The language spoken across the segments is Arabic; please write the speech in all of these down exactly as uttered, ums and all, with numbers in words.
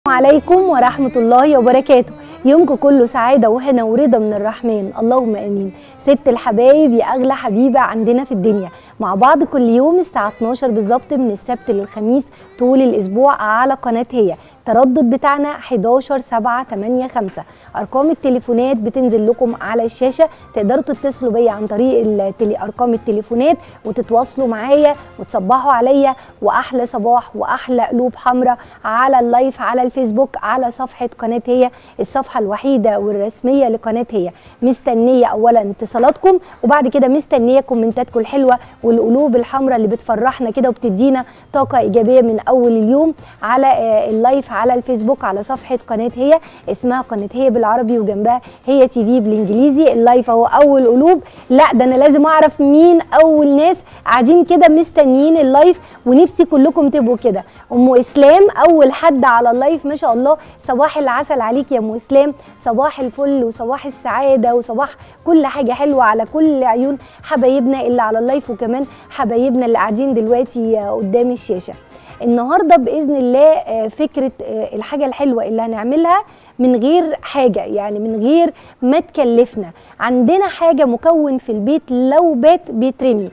عليكم ورحمة الله وبركاته. يومكم كله سعادة وهنا ورضا من الرحمن، اللهم امين. ست الحبايب يا اغلى حبيبة عندنا في الدنيا، مع بعض كل يوم الساعة اتناشر بالظبط من السبت للخميس طول الاسبوع على قناة هي. التردد بتاعنا حداشر سبعة تمانية خمسة. ارقام التليفونات بتنزل لكم على الشاشة، تقدروا تتصلوا بيا عن طريق التلي ارقام التليفونات وتتواصلوا معايا وتصبحوا عليا، واحلى صباح واحلى قلوب حمراء على اللايف على الفيسبوك على صفحة قناة هي، الصفحة الوحيدة والرسمية لقناة هي. مستنية اولا اتصالاتكم، وبعد كده مستنية كومنتاتكم الحلوة والقلوب الحمراء اللي بتفرحنا كده وبتدينا طاقة ايجابية من اول اليوم على اللايف على الفيسبوك على صفحة قناة هي، اسمها قناة هي بالعربي وجنبها هي تي في بالانجليزي. اللايف اهو اول قلوب، لا ده انا لازم اعرف مين اول ناس قاعدين كده مستنيين اللايف، ونفسي كلكم تبقوا كده. ام اسلام اول حد على اللايف ما شاء الله، صباح العسل عليك يا ام اسلام، صباح الفل وصباح السعادة وصباح كل حاجة حلوة على كل عيون حبايبنا اللي على اللايف، وكمان حبايبنا اللي قاعدين دلوقتي قدام الشاشة. النهارده باذن الله فكره الحاجه الحلوه اللي هنعملها من غير حاجه، يعني من غير ما تكلفنا. عندنا حاجه مكون في البيت لو بات بيترمي،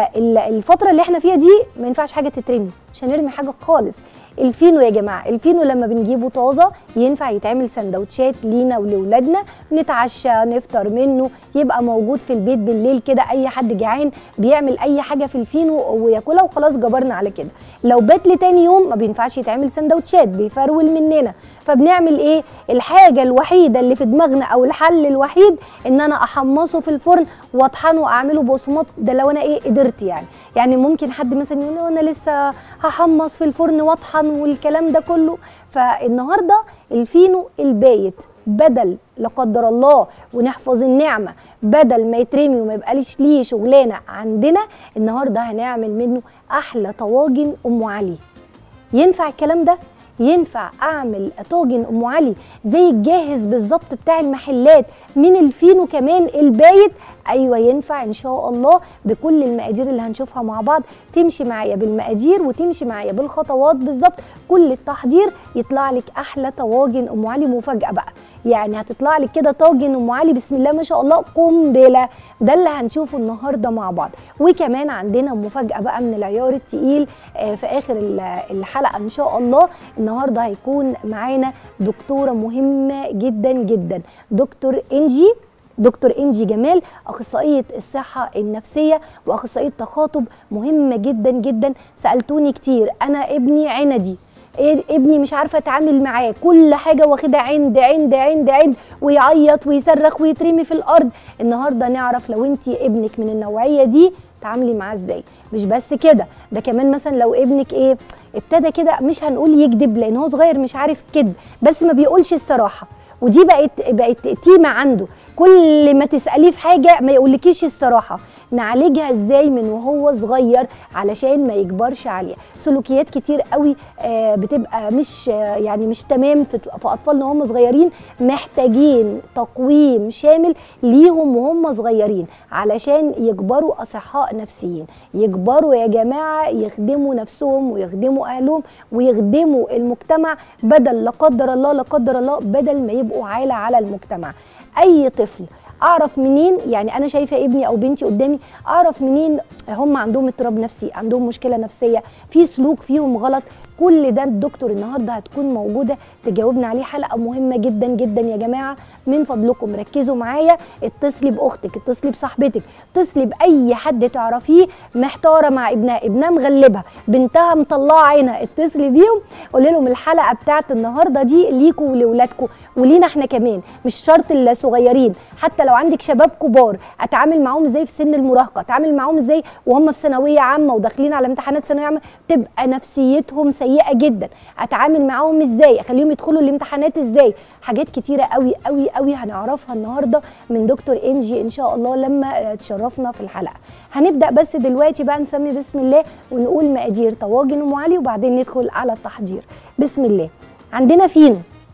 فالفتره اللي احنا فيها دي ما ينفعش حاجه تترمي، مش هنرمي حاجه خالص. الفينو يا جماعه، الفينو لما بنجيبه طازه ينفع يتعمل سندوتشات لينا ولولادنا، نتعشى نفطر منه، يبقى موجود في البيت بالليل كده، اي حد جعان بيعمل اي حاجه في الفينو وياكلها وخلاص جبرنا على كده. لو بات لتاني يوم ما بينفعش يتعمل سندوتشات، بيفرول مننا. فبنعمل ايه؟ الحاجه الوحيده اللي في دماغنا او الحل الوحيد ان انا احمصه في الفرن واطحنه واعمله بقسماط، ده لو انا ايه قدرت يعني. يعني ممكن حد مثلا يقول انا لسه هحمص في الفرن واطحن والكلام ده كله. فالنهارده الفينو البايت بدل لا قدر الله ونحفظ النعمه، بدل ما يترمي وما يبقاليش ليه شغلانه عندنا، النهارده هنعمل منه احلى طواجن ام علي. ينفع الكلام ده؟ ينفع اعمل طاجن ام علي زي الجاهز بالظبط بتاع المحلات من الفينو كمان البايت؟ ايوه ينفع ان شاء الله، بكل المقادير اللي هنشوفها مع بعض. تمشي معايا بالمقادير وتمشي معايا بالخطوات بالظبط، كل التحضير يطلع لك احلى طواجن ام علي. مفاجاه بقى، يعني هتطلع لك كده طاجن ام علي بسم الله ما شاء الله قنبله. ده اللي هنشوفه النهارده مع بعض. وكمان عندنا مفاجاه بقى من العيار التقيل في اخر الحلقه ان شاء الله. النهارده هيكون معانا دكتوره مهمه جدا جدا، دكتور انجي دكتور انجي جمال، اخصائيه الصحه النفسيه واخصائيه تخاطب مهمه جدا جدا. سالتوني كتير، انا ابني عندي، إيه ابني مش عارفه اتعامل معاه، كل حاجه واخدها عند عند عند عند ويعيط ويصرخ ويترمي في الارض. النهارده نعرف لو انت ابنك من النوعيه دي تعاملي معاه ازاي. مش بس كده، ده كمان مثلا لو ابنك ايه ابتدى كده، مش هنقول يكذب لان هو صغير مش عارف كذب، بس ما بيقولش الصراحه، ودي بقت بقت تيمه عنده، كل ما تساليه في حاجه ما يقولكيش الصراحه. نعالجها ازاي من وهو صغير علشان ما يكبرش عليها؟ سلوكيات كتير قوي آه بتبقى مش آه يعني مش تمام في, في اطفالنا وهم صغيرين، محتاجين تقويم شامل ليهم وهم صغيرين علشان يكبروا اصحاء نفسيين، يكبروا يا جماعه يخدموا نفسهم ويخدموا اهلهم ويخدموا المجتمع، بدل لا قدر الله لا قدر الله بدل ما يبقوا عالة على المجتمع. اي طفل اعرف منين، يعني انا شايفه ابني او بنتي قدامي، اعرف منين هم عندهم اضطراب نفسي، عندهم مشكله نفسيه، في سلوك فيهم غلط؟ كل ده الدكتور النهارده هتكون موجوده تجاوبنا عليه. حلقه مهمه جدا جدا يا جماعه، من فضلكم ركزوا معايا. اتصلي باختك، اتصلي بصاحبتك، اتصلي باي حد تعرفيه محتاره مع ابنها، ابنها مغلبها، بنتها مطلعه عينها، اتصلي بيهم قولي لهم الحلقه بتاعت النهارده دي ليكوا ولولادكم ولينا احنا كمان، مش شرط الصغيرين، حتى لو عندك شباب كبار اتعامل معاهم ازاي في سن المراهقه، اتعامل معاهم ازاي وهم في ثانويه عامه وداخلين على امتحانات ثانويه عامه تبقى نفسيتهم سيئه جدا، اتعامل معاهم ازاي، اخليهم يدخلوا الامتحانات ازاي. حاجات كتيره قوي قوي قوي هنعرفها النهارده من دكتور انجي ان شاء الله لما تشرفنا في الحلقه. هنبدا بس دلوقتي بقى نسمي بسم الله ونقول مقادير طواجن ام علي وبعدين ندخل على التحضير. بسم الله. عندنا فينو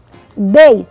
بايت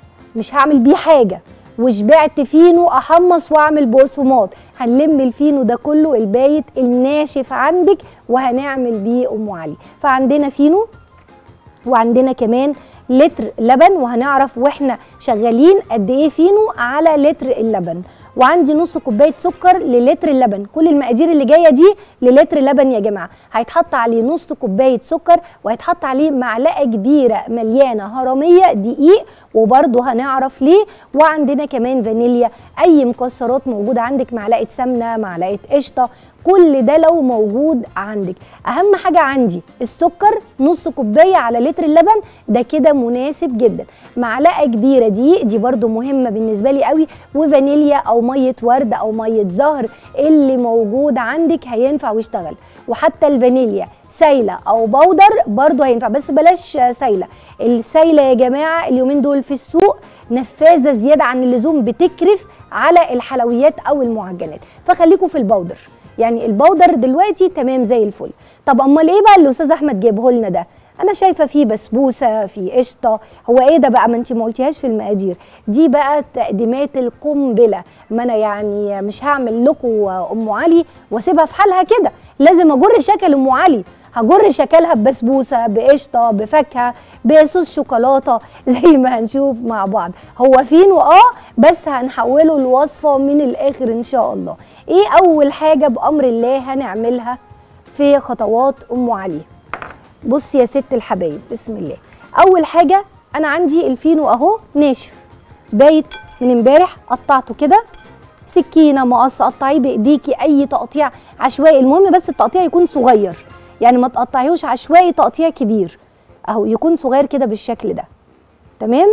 مش هعمل بيه حاجه، وشبعت فينو احمص واعمل بقسماط، هنلم الفينو ده كله البايت الناشف عندك وهنعمل بيه ام علي. فعندنا فينو وعندنا كمان لتر لبن، وهنعرف واحنا شغالين قد ايه فينو على لتر اللبن. وعندي نص كوبايه سكر للتر اللبن. كل المقادير اللي جايه دي للتر لبن يا جماعه. هيتحط عليه نص كوبايه سكر، وهيتحط عليه معلقه كبيره مليانه هرميه دقيق، وبرده هنعرف ليه. وعندنا كمان فانيليا، اي مكسرات موجوده عندك، معلقه سمنه، معلقه قشطه، كل ده لو موجود عندك. اهم حاجه عندي السكر، نص كوبايه على لتر اللبن، ده كده مناسب جدا. معلقه كبيره دقيق، دي برده مهمه بالنسبه لي قوي، وفانيليا او ميه ورد او ميه زهر اللي موجود عندك هينفع ويشتغل. وحتى الفانيليا سايله او بودر برده هينفع، بس بلاش سايله. السايله يا جماعه اليومين دول في السوق نفاذه زياده عن اللزوم، بتكرف على الحلويات او المعجنات، فخليكم في البودر. يعني البودر دلوقتي تمام زي الفل. طب امال ايه بقى اللي الاستاذ احمد جايبه لنا ده؟ انا شايفه فيه بسبوسه، فيه قشطه، هو ايه ده بقى؟ ما انت ما قلتيهاش في المقادير دي بقى، تقديمات القنبله. ما انا يعني مش هعمل لكم ام علي واسيبها في حالها كده، لازم اجر شكل ام علي. هجر شكلها ببسبوسه، بقشطه، بفاكهه، بصوص شوكولاته، زي ما هنشوف مع بعض. هو فينو اه، بس هنحوله الوصفه من الاخر ان شاء الله. ايه اول حاجه بامر الله هنعملها في خطوات ام علي؟ بص يا ست الحبايب، بسم الله. اول حاجه انا عندي الفينو اهو ناشف بايت من امبارح، قطعته كده سكينه، مقص، قطعيه بايديكي، اي تقطيع عشوائي، المهم بس التقطيع يكون صغير، يعني ما تقطعيهوش عشوائي تقطيع كبير، اهو يكون صغير كده بالشكل ده. تمام.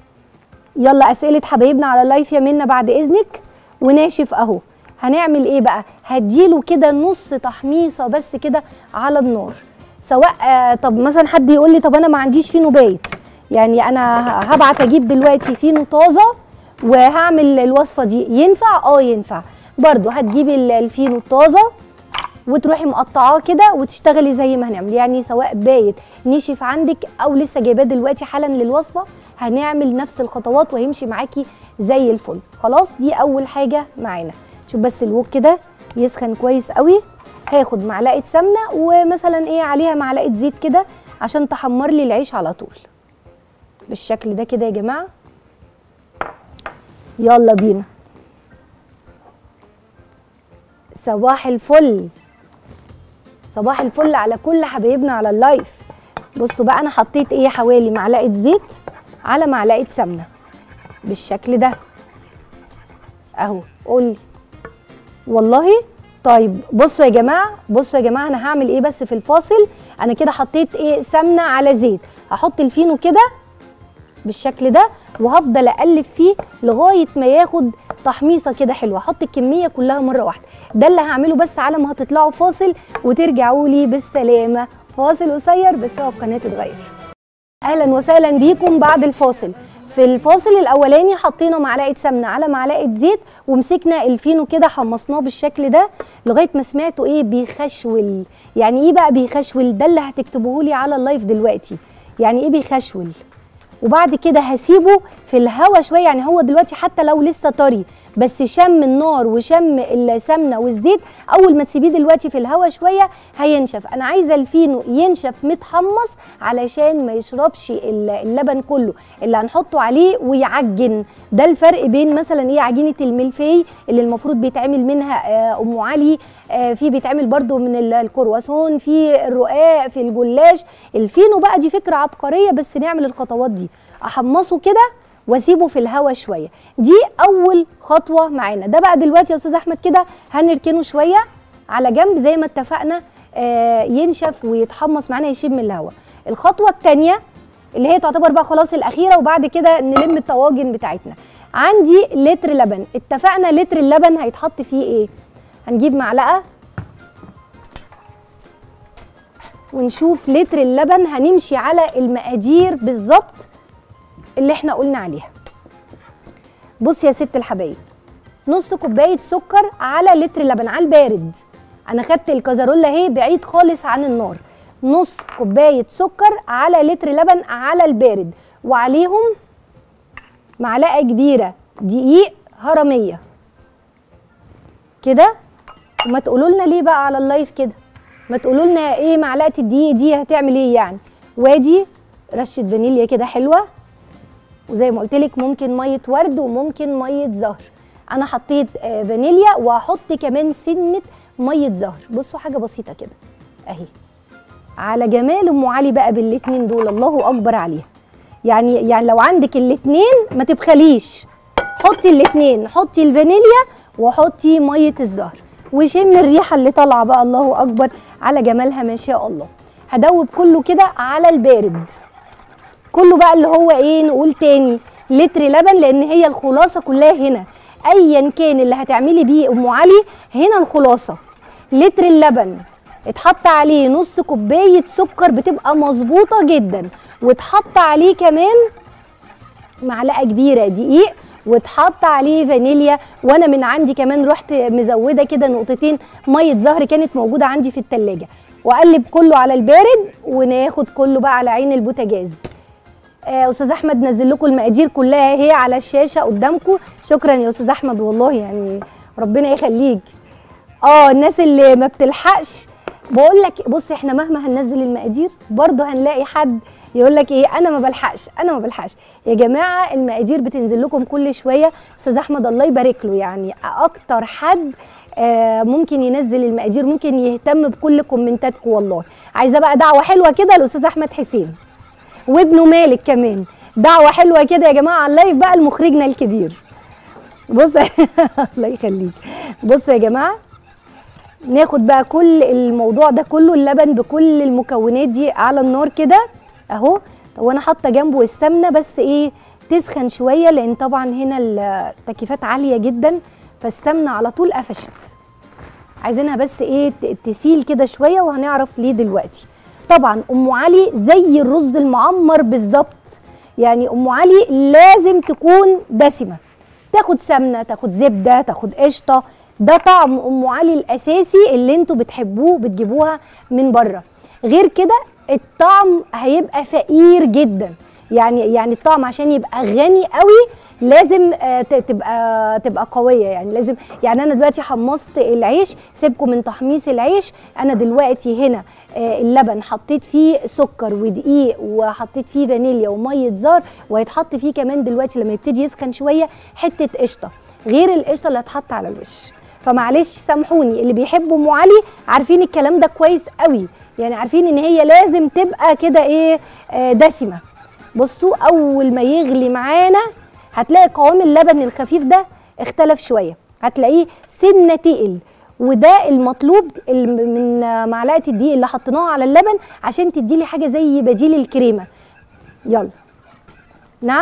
يلا اسئله حبايبنا على اللايف يا منى بعد اذنك. وناشف اهو. هنعمل ايه بقى؟ هديله كده نص تحميصه بس كده على النار. سواء آه طب مثلا حد يقول لي طب انا ما عنديش فينو بايت، يعني انا هبعت اجيب دلوقتي فينو طازه وهعمل الوصفه دي، ينفع؟ اه ينفع برضو. هتجيبي الفينو الطازه وتروحي مقطعاه كده وتشتغلي زي ما هنعمل، يعني سواء بايت نشف عندك او لسه جايباه دلوقتي حالا للوصفه، هنعمل نفس الخطوات وهيمشي معاكي زي الفل. خلاص دي اول حاجه معانا. شوف بس الوك كده يسخن كويس قوي. هاخد معلقه سمنه ومثلا ايه عليها معلقه زيت كده عشان تحمر لي العيش على طول بالشكل ده كده يا جماعه. يلا بينا. صباح الفل، صباح الفل على كل حبايبنا على اللايف. بصوا بقى انا حطيت ايه، حوالي معلقه زيت على معلقه سمنه بالشكل ده اهو. قولي والله. طيب بصوا يا جماعه، بصوا يا جماعه انا هعمل ايه بس في الفاصل. انا كده حطيت ايه، سمنه على زيت. هحط الفينو كده بالشكل ده وهفضل اقلب فيه لغايه ما ياخد تحميصه كده حلوه. احط الكميه كلها مره واحده. ده اللي هعمله بس على ما هتطلعوا فاصل وترجعوا لي بالسلامه. فاصل قصير بس هو القناه تتغير. اهلا وسهلا بيكم بعد الفاصل. في الفاصل الاولاني حطينا معلقه سمنه على معلقه زيت ومسكنا الفينو كده حمصناه بالشكل ده لغايه ما سمعته ايه، بيخشول. يعني ايه بقى بيخشول؟ ده اللي هتكتبوه لي على اللايف دلوقتي. يعني ايه بيخشول؟ وبعد كده هسيبه في الهوا شويه. يعني هو دلوقتي حتى لو لسه طري بس شم النار وشم السمنه والزيت، اول ما تسيبيه دلوقتي في الهوا شويه هينشف. انا عايزه الفينو ينشف متحمص علشان ما يشربش اللبن كله اللي هنحطه عليه ويعجن. ده الفرق بين مثلا ايه عجينه الملفي اللي المفروض بيتعمل منها ام علي، في بيتعمل برده من الكرواسون، في الرقاق، في الجلاش. الفينو بقى دي فكره عبقريه، بس نعمل الخطوات دي. احمصه كده واسيبه في الهوا شويه. دي اول خطوه معانا. ده بقى دلوقتي يا استاذ احمد كده هنركنه شويه على جنب زي ما اتفقنا، آه ينشف ويتحمص معانا يشم من الهوا. الخطوه الثانيه اللي هي تعتبر بقى خلاص الاخيره، وبعد كده نلم الطواجن بتاعتنا. عندي لتر لبن. اتفقنا لتر اللبن هيتحط فيه ايه؟ هنجيب معلقه ونشوف لتر اللبن. هنمشي على المقادير بالظبط اللي احنا قلنا عليها. بص يا ست الحبايب، نص كوبايه سكر على لتر لبن على البارد. انا خدت الكازارولا اهي بعيد خالص عن النار. نص كوبايه سكر على لتر لبن على البارد، وعليهم معلقه كبيره دقيق هرميه كده. وما تقولوا لنا ليه بقى على اللايف كده، ما تقولوا لنا ايه معلقه الدقيق دي هتعمل ايه يعني. وادي رشه فانيليا كده حلوه، وزي ما قلت لك ممكن ميه ورد وممكن ميه زهر. انا حطيت آه فانيليا، وهحط كمان سنه ميه زهر. بصوا حاجه بسيطه كده اهي، على جمال ام علي بقى بالاتنين دول، الله اكبر عليها. يعني يعني لو عندك الاتنين ما تبخليش، حطي الاتنين، حطي الفانيليا وحطي ميه الزهر، وشم الريحه اللي طالعه بقى، الله اكبر على جمالها ما شاء الله. هدوب كله كده على البارد، كله بقى اللي هو ايه، نقول تاني لتر لبن، لان هي الخلاصه كلها هنا. ايا كان اللي هتعملي بيه ام علي، هنا الخلاصه لتر اللبن اتحط عليه نص كوبايه سكر بتبقى مظبوطه جدا، واتحط عليه كمان معلقه كبيره دقيق، واتحط عليه فانيليا. وانا من عندي كمان رحت مزوده كده نقطتين ميه زهر كانت موجوده عندي في التلاجة، واقلب كله على البارد، وناخد كله بقى على عين البوتاجاز. آه استاذ احمد نزل لكم المقادير كلها اهي على الشاشه قدامكم. شكرا يا استاذ احمد والله، يعني ربنا يخليك. اه الناس اللي ما بتلحقش بقول لك، بص احنا مهما هننزل المقادير برضه هنلاقي حد يقول لك ايه، انا ما بلحقش انا ما بلحقش. يا جماعه المقادير بتنزل لكم كل شويه. استاذ احمد الله يبارك له، يعني اكتر حد آه ممكن ينزل المقادير، ممكن يهتم بكل كومنتاتكم. والله عايزه بقى دعوه حلوه كده لاستاذ احمد حسين وابنه مالك كمان، دعوه حلوه كده يا جماعه على اللايف بقى لمخرجنا الكبير. بص الله يخليك. بصوا يا جماعه، ناخد بقى كل الموضوع ده كله، اللبن بكل المكونات دي على النار كده اهو. وانا حاطه جنبه السمنه، بس ايه تسخن شويه، لان طبعا هنا التكييفات عاليه جدا، فالسمنه على طول قفشت. عايزينها بس ايه تسيل كده شويه، وهنعرف ليه دلوقتي. طبعا ام علي زي الرز المعمر بالظبط، يعني ام علي لازم تكون دسمه، تاخد سمنه، تاخد زبده، تاخد قشطه. ده طعم ام علي الاساسي اللي انتوا بتحبوه بتجيبوها من بره. غير كده الطعم هيبقى فقير جدا. يعني يعني الطعم عشان يبقى غني قوي لازم آه تبقى تبقى قويه. يعني لازم، يعني انا دلوقتي حمصت العيش، سيبكم من تحميص العيش. انا دلوقتي هنا آه اللبن حطيت فيه سكر ودقيق، وحطيت فيه فانيليا وميه زهر، وهيتحط فيه كمان دلوقتي لما يبتدي يسخن شويه حته قشطه، غير القشطه اللي هتحط على الوش. فمعلش سامحوني، اللي بيحبوا ام علي عارفين الكلام ده كويس قوي، يعني عارفين ان هي لازم تبقى كده ايه آه دسمه. بصوا اول ما يغلي معانا هتلاقي قوام اللبن الخفيف ده اختلف شويه، هتلاقيه سنه تقل، وده المطلوب من معلقه الدقيق اللي حطيناها على اللبن عشان تديلي حاجه زي بديل الكريمه. يلا. نعم.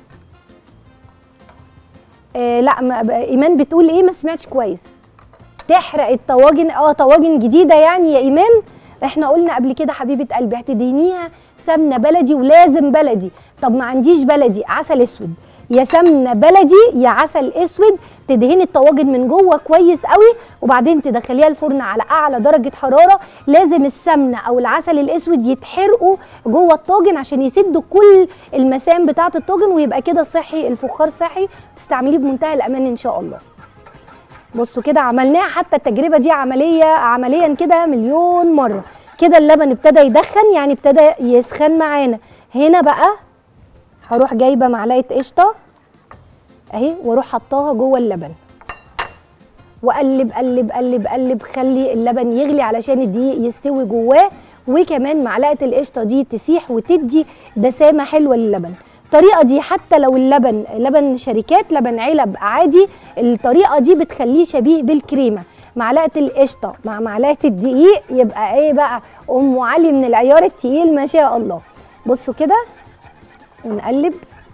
آه لا، ما ايمان بتقول ايه؟ ما سمعتش كويس. تحرق الطواجن؟ اه طواجن جديده يعني يا ايمان. احنا قلنا قبل كده حبيبه قلبي هتدهنيها سمنه بلدي، ولازم بلدي. طب ما عنديش بلدي، عسل اسود، يا سمنه بلدي يا عسل اسود. تدهني الطواجن من جوه كويس قوي، وبعدين تدخليها الفرن على اعلى درجه حراره. لازم السمنه او العسل الاسود يتحرقوا جوه الطاجن عشان يسدوا كل المسام بتاعه الطاجن، ويبقى كده صحي، الفخار صحي، تستعمليه بمنتهى الامان ان شاء الله. بصوا كده عملناها، حتى التجربه دي عمليه عمليا كده مليون مره. كده اللبن ابتدى يدخن، يعني ابتدى يسخن معانا. هنا بقى هروح جايبه معلقه قشطه اهي، واروح حطاها جوه اللبن، واقلب قلب قلب قلب، خلي اللبن يغلي علشان الدقيق يستوي جواه، وكمان معلقه القشطه دي تسيح وتدي دسامه حلوه للبن. الطريقه دي حتى لو اللبن لبن شركات، لبن علب عادي، الطريقه دي بتخليه شبيه بالكريمه. معلقه القشطه مع معلقه الدقيق يبقى ايه بقى، ام علي من العيار التقيل ما شاء الله. بصوا كده ونقلب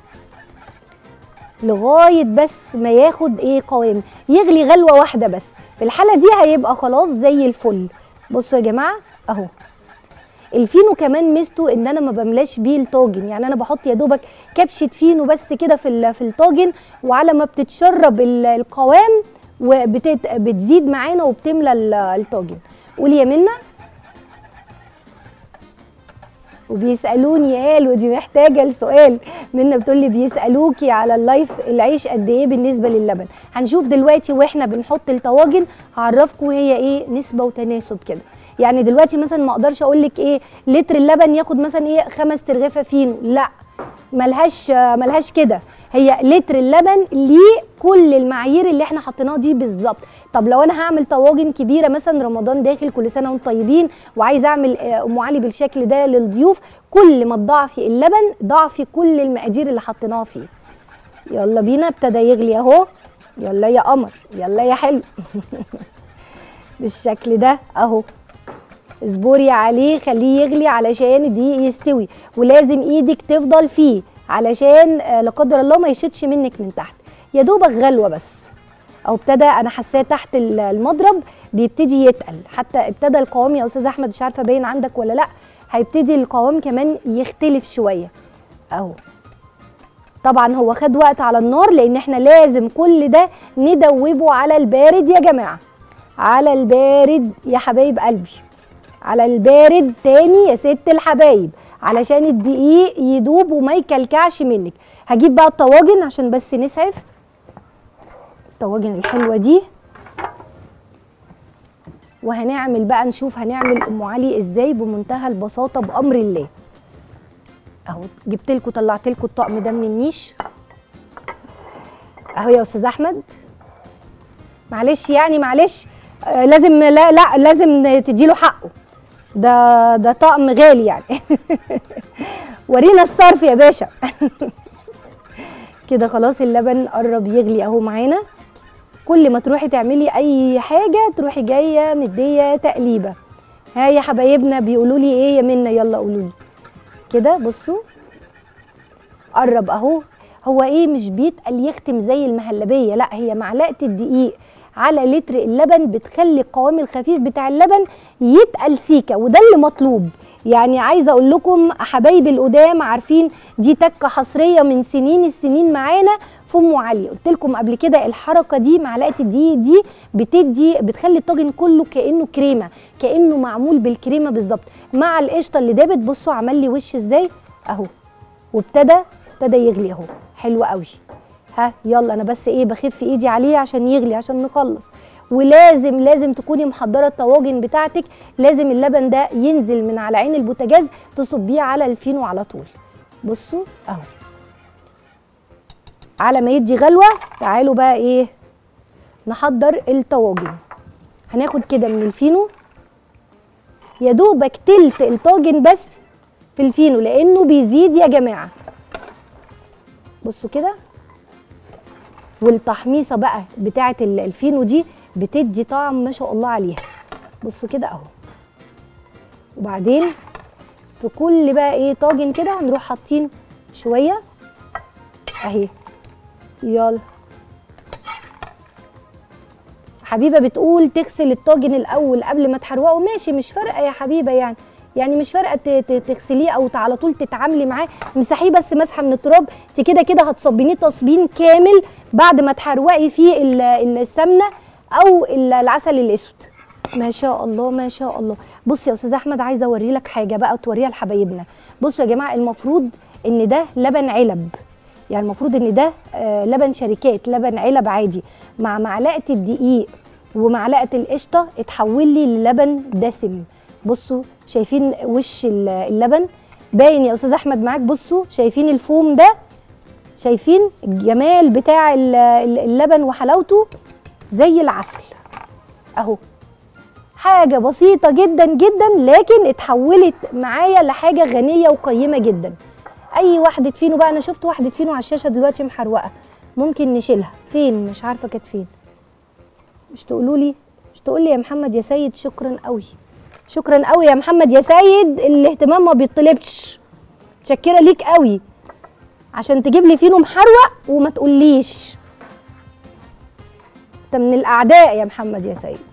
لغايه بس ما ياخد ايه قوام، يغلي غلوه واحده بس. في الحاله دي هيبقى خلاص زي الفل. بصوا يا جماعه اهو. الفينو كمان ميزته ان انا ما بملاش بيه الطاجن، يعني انا بحط يا دوبك كبشه فينو بس كده في في الطاجن، وعلى ما بتتشرب القوام وبتزيد معانا وبتملى الطاجن. قولي يا منى. وبيسالوني قال، ودي محتاجه لسؤال. منى بتقول لي بيسالوكي على اللايف العيش قد ايه بالنسبه للبن. هنشوف دلوقتي واحنا بنحط الطواجن، هعرفكم هي ايه نسبه وتناسب كده. يعني دلوقتي مثلا ما اقدرش اقول لك ايه لتر اللبن ياخد مثلا ايه خمس ترغيفه فينو، لا ملهاش ملهاش كده. هي لتر اللبن ليه كل المعايير اللي احنا حطيناها دي بالظبط. طب لو انا هعمل طواجن كبيره مثلا رمضان داخل كل سنه وانتم طيبين وعايزه اعمل ام علي بالشكل ده للضيوف، كل ما تضاعفي اللبن ضاعفي كل المقادير اللي حطيناها فيه. يلا بينا، ابتدى يغلي اهو. يلا يا قمر، يلا يا حلو. بالشكل ده اهو. اصبري عليه، خليه يغلي علشان الدقيق يستوي، ولازم ايدك تفضل فيه علشان لا قدر الله ما يشدش منك من تحت. يا دوبك غلوه بس، او ابتدى انا حاساه تحت المضرب بيبتدي يتقل، حتى ابتدى القوام يا استاذ احمد، مش عارفه باين عندك ولا لا، هيبتدي القوام كمان يختلف شويه اهو. طبعا هو خد وقت على النار لان احنا لازم كل ده ندوبه على البارد يا جماعه، على البارد يا حبايب قلبي، على البارد تاني يا ست الحبايب علشان الدقيق يدوب وما يكلكعش منك. هجيب بقى الطواجن عشان بس نسعف الطواجن الحلوه دي، وهنعمل بقى نشوف هنعمل ام علي ازاي بمنتهى البساطه بامر الله. اهو جبت لكم طلعت لكم الطقم ده من النيش اهو يا استاذ احمد. معلش يعني معلش آه لازم لا لا لازم تديله حقه، ده ده طقم غالي يعني. ورينا الصرف يا باشا. كده خلاص اللبن قرب يغلي اهو معانا. كل ما تروحي تعملي اي حاجه تروحي جايه مديه تقليبه. ها يا حبايبنا بيقولوا لي ايه يا منى؟ يلا قولوا لي كده. بصوا قرب اهو. هو ايه مش بيتقل يختم زي المهلبيه، لا هي معلقه الدقيق على لتر اللبن بتخلي القوام الخفيف بتاع اللبن يتقل سيكه، وده اللي مطلوب. يعني عايزه اقول لكم حبايبي القدام عارفين دي تكه حصريه من سنين السنين معانا في ام علي. قلت لكم قبل كده الحركه دي معلقه الدقيق دي بتدي بتخلي الطاجن كله كانه كريمه، كانه معمول بالكريمه بالظبط مع القشطه اللي دابت. بصوا عمل لي وش ازاي اهو، وابتدى ابتدى يغلي اهو. حلو قوي. ها يلا انا بس ايه بخف ايدي عليه عشان يغلي عشان نخلص. ولازم لازم تكوني محضره الطواجن بتاعتك، لازم اللبن ده ينزل من على عين البوتاجاز تصبيه على الفينو على طول. بصوا اهو على ما يدي غلوه. تعالوا بقى ايه نحضر الطواجن. هناخد كده من الفينو يا دوبك تلت الطاجن بس في الفينو لانه بيزيد يا جماعه. بصوا كده، والتحميصه بقى بتاعه الفينو دي بتدي طعم ما شاء الله عليها. بصوا كده اهو. وبعدين في كل بقى ايه طاجن كده هنروح حاطين شويه اهي. يلا حبيبه بتقول تغسل الطاجن الاول قبل ما تحروقه. ماشي مش فارقه يا حبيبه، يعني يعني مش فارقه تغسليه او على طول تتعاملي معاه. مسحيه بس مسحه من التراب. انت كده كده هتصبينيه تصبين كامل بعد ما تحروقي فيه السمنه او العسل الاسود. ما شاء الله ما شاء الله. بص يا استاذ احمد عايزه اوري لك حاجه بقى توريها لحبايبنا. بصوا يا جماعه المفروض ان ده لبن علب، يعني المفروض ان ده آه لبن شركات، لبن علب عادي مع معلقه الدقيق ومعلقه القشطه اتحول لي للبن دسم. بصوا شايفين وش اللبن باين يا استاذ احمد معاك؟ بصوا شايفين الفوم ده، شايفين الجمال بتاع اللبن وحلاوته زي العسل اهو. حاجه بسيطه جدا جدا لكن اتحولت معايا لحاجه غنيه وقيمه جدا. اي واحده فينو بقى، انا شفت واحده فينو على الشاشه دلوقتي محروقه، ممكن نشيلها. فين؟ مش عارفه كانت فين. مش تقولوا لي مش تقول لي يا محمد يا سيد؟ شكرا قوي شكرا قوي يا محمد يا سيد. الاهتمام ما بيطلبش. متشكره ليك قوي عشان تجيب لي فينو محروق وما تقوليش. انت من الاعداء يا محمد يا سيد.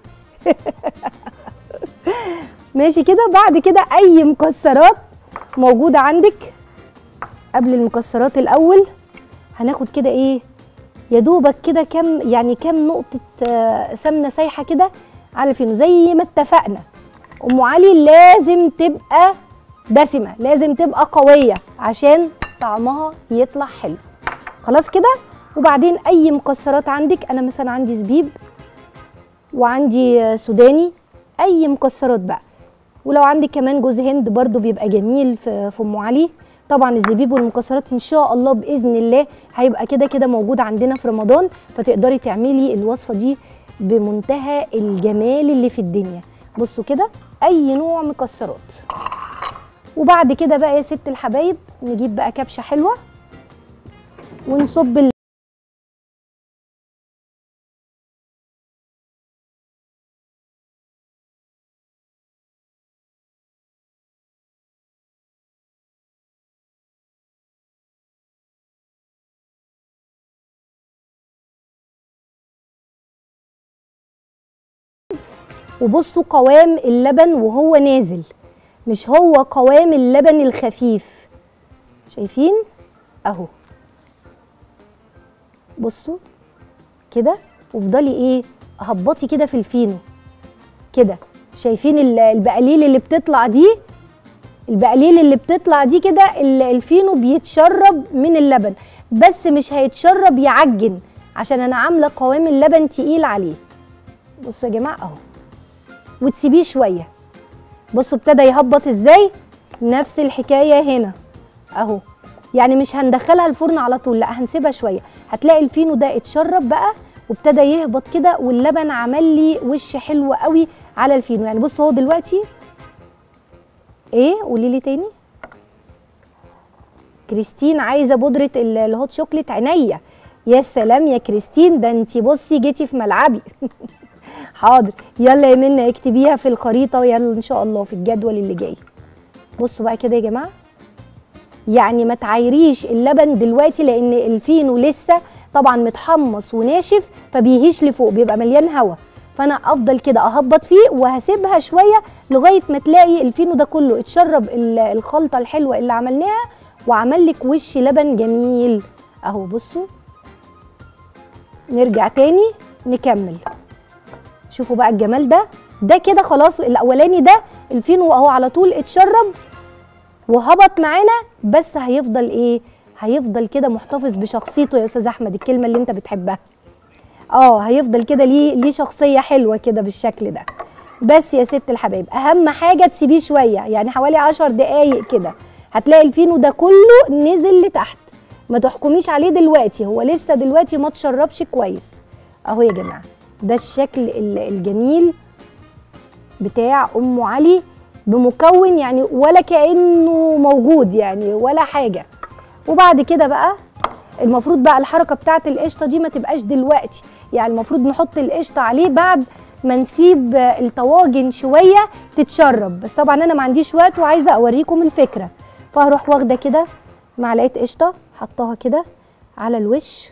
ماشي كده. بعد كده اي مكسرات موجوده عندك. قبل المكسرات الاول هناخد كده ايه يا دوبك كده كام يعني كام نقطه سمنه سايحه كده على الفينو زي ما اتفقنا. ام علي لازم تبقى دسمه، لازم تبقى قويه عشان طعمها يطلع حلو. خلاص كده. وبعدين اي مكسرات عندك، انا مثلا عندي زبيب وعندي سوداني اي مكسرات بقى. ولو عندك كمان جوز هند برضو بيبقى جميل في في ام علي. طبعا الزبيب والمكسرات ان شاء الله باذن الله هيبقى كده كده موجود عندنا في رمضان، فتقدري تعملي الوصفه دي بمنتهى الجمال اللي في الدنيا. بصوا كده اي نوع مكسرات. وبعد كده بقى يا ست الحبايب نجيب بقى كبشه حلوه ونصب ال وبصوا قوام اللبن وهو نازل، مش هو قوام اللبن الخفيف، شايفين اهو. بصوا كده وافضلي ايه هبطي كده في الفينو كده، شايفين البقاليل اللي بتطلع دي، البقاليل اللي بتطلع دي كده الفينو بيتشرب من اللبن، بس مش هيتشرب يعجن عشان انا عامله قوام اللبن تقيل عليه. بصوا يا جماعه اهو، وتسيبيه شويه. بصوا ابتدى يهبط ازاي، نفس الحكايه هنا اهو. يعني مش هندخلها الفرن على طول، لا هنسيبها شويه، هتلاقي الفينو ده اتشرب بقى وابتدى يهبط كده، واللبن عمل لي وش حلو قوي على الفينو. يعني بصوا هو دلوقتي ايه، قولي لي تاني. كريستين عايزه بودره الهوت شوكليت، عينيا. يا سلام يا كريستين، ده انتي بصي جيتي في ملعبي. حاضر، يلا يا منى اكتبيها في الخريطه، ويلا ان شاء الله في الجدول اللي جاي. بصوا بقى كده يا جماعه، يعني ما تعايريش اللبن دلوقتي لان الفينو لسه طبعا متحمص وناشف فبيهيش لفوق، بيبقى مليان هوا، فانا افضل كده اهبط فيه وهسيبها شويه لغايه ما تلاقي الفينو ده كله اتشرب الخلطه الحلوه اللي عملناها وعمل لك وش لبن جميل اهو. بصوا نرجع تاني نكمل، شوفوا بقى الجمال ده. ده كده خلاص الاولاني ده الفينو اهو على طول اتشرب وهبط معانا، بس هيفضل ايه، هيفضل كده محتفظ بشخصيته يا استاذ احمد، الكلمه اللي انت بتحبها. اه هيفضل كده ليه ليه شخصيه حلوه كده بالشكل ده. بس يا ست الحبايب اهم حاجه تسيبيه شويه، يعني حوالي عشر دقايق كده، هتلاقي الفينو ده كله نزل لتحت. ما تحكميش عليه دلوقتي، هو لسه دلوقتي ما تشربش كويس اهو يا جماعه. ده الشكل الجميل بتاع ام علي بمكون يعني ولا كانه موجود يعني ولا حاجه. وبعد كده بقى المفروض بقى الحركه بتاعه القشطه دي ما تبقاش دلوقتي، يعني المفروض نحط القشطه عليه بعد ما نسيب الطواجن شويه تتشرب، بس طبعا انا ما عنديش وقت وعايزه اوريكم الفكره، فهروح واخده كده معلقه قشطه حطاها كده على الوش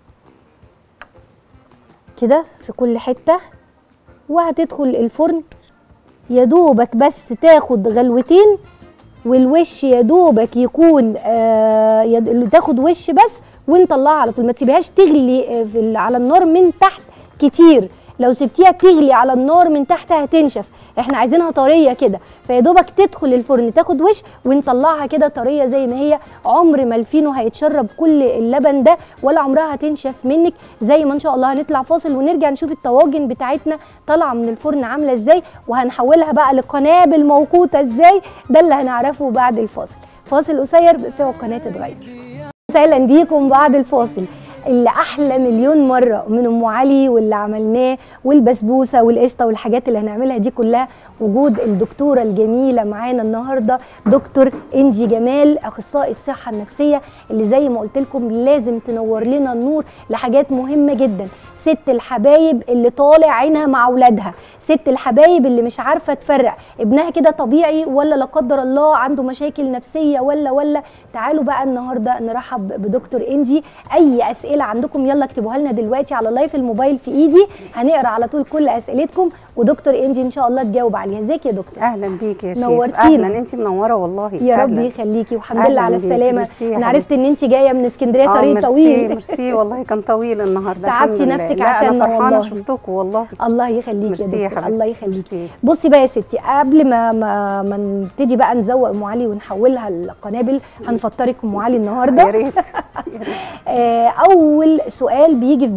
كده في كل حته، وهتدخل الفرن يا دوبك بس تاخد غلوتين، والوش يا دوبك يكون آه تاخد وش بس ونطلعها على طول، ما تسيبيهاش تغلي في على النار من تحت كتير، لو سبتيها تغلي على النار من تحت هتنشف، احنا عايزينها طريه كده، فيا دوبك تدخل الفرن تاخد وش ونطلعها كده طريه زي ما هي. عمر ما الفينو هيتشرب كل اللبن ده ولا عمرها هتنشف منك، زي ما ان شاء الله. هنطلع فاصل ونرجع نشوف الطواجن بتاعتنا طالعه من الفرن عامله ازاي، وهنحولها بقى لقنابل موقوته ازاي، ده اللي هنعرفه بعد الفاصل. فاصل قصير بس هو القناه تتغير. اهلا بيكم بعد الفاصل. اللي احلى مليون مره من ام علي واللي عملناه والبسبوسه والقشطه والحاجات اللي هنعملها دي كلها، وجود الدكتوره الجميله معانا النهارده دكتور انجي جمال، اخصائي الصحه النفسيه، اللي زي ما قلت لكم لازم تنور لنا النور لحاجات مهمه جدا. ست الحبايب اللي طالع عينها مع اولادها، ست الحبايب اللي مش عارفه تفرق ابنها كده طبيعي ولا لا قدر الله عنده مشاكل نفسيه ولا ولا تعالوا بقى النهارده نرحب بدكتور انجي. اي اسئله عندكم يلا اكتبوها لنا دلوقتي على لايف الموبايل في ايدي، هنقرا على طول كل اسئلتكم ودكتور انجي ان شاء الله تجاوب عليها. ازيك يا دكتور؟ اهلا بيكي يا شيخ. نورتينا. اهلا، انت منوره والله. يا رب يخليكي والحمد لله على السلامه. انا عرفت ان انت جايه من اسكندريه آه طريق طويل. ميرسي والله كان طويل النهارده. تعبتي نفسك عشان انا فرحانه والله. شفتكم والله. الله يخليكي يا دكتور. يا الله يخليكي. بصي بقى يا ستي، قبل ما ما, ما نبتدي بقى نزوق ام علي ونحولها لقنابل، هنفطرك ام علي النهارده. يا ريت. اول سؤال بيجي في بالنا،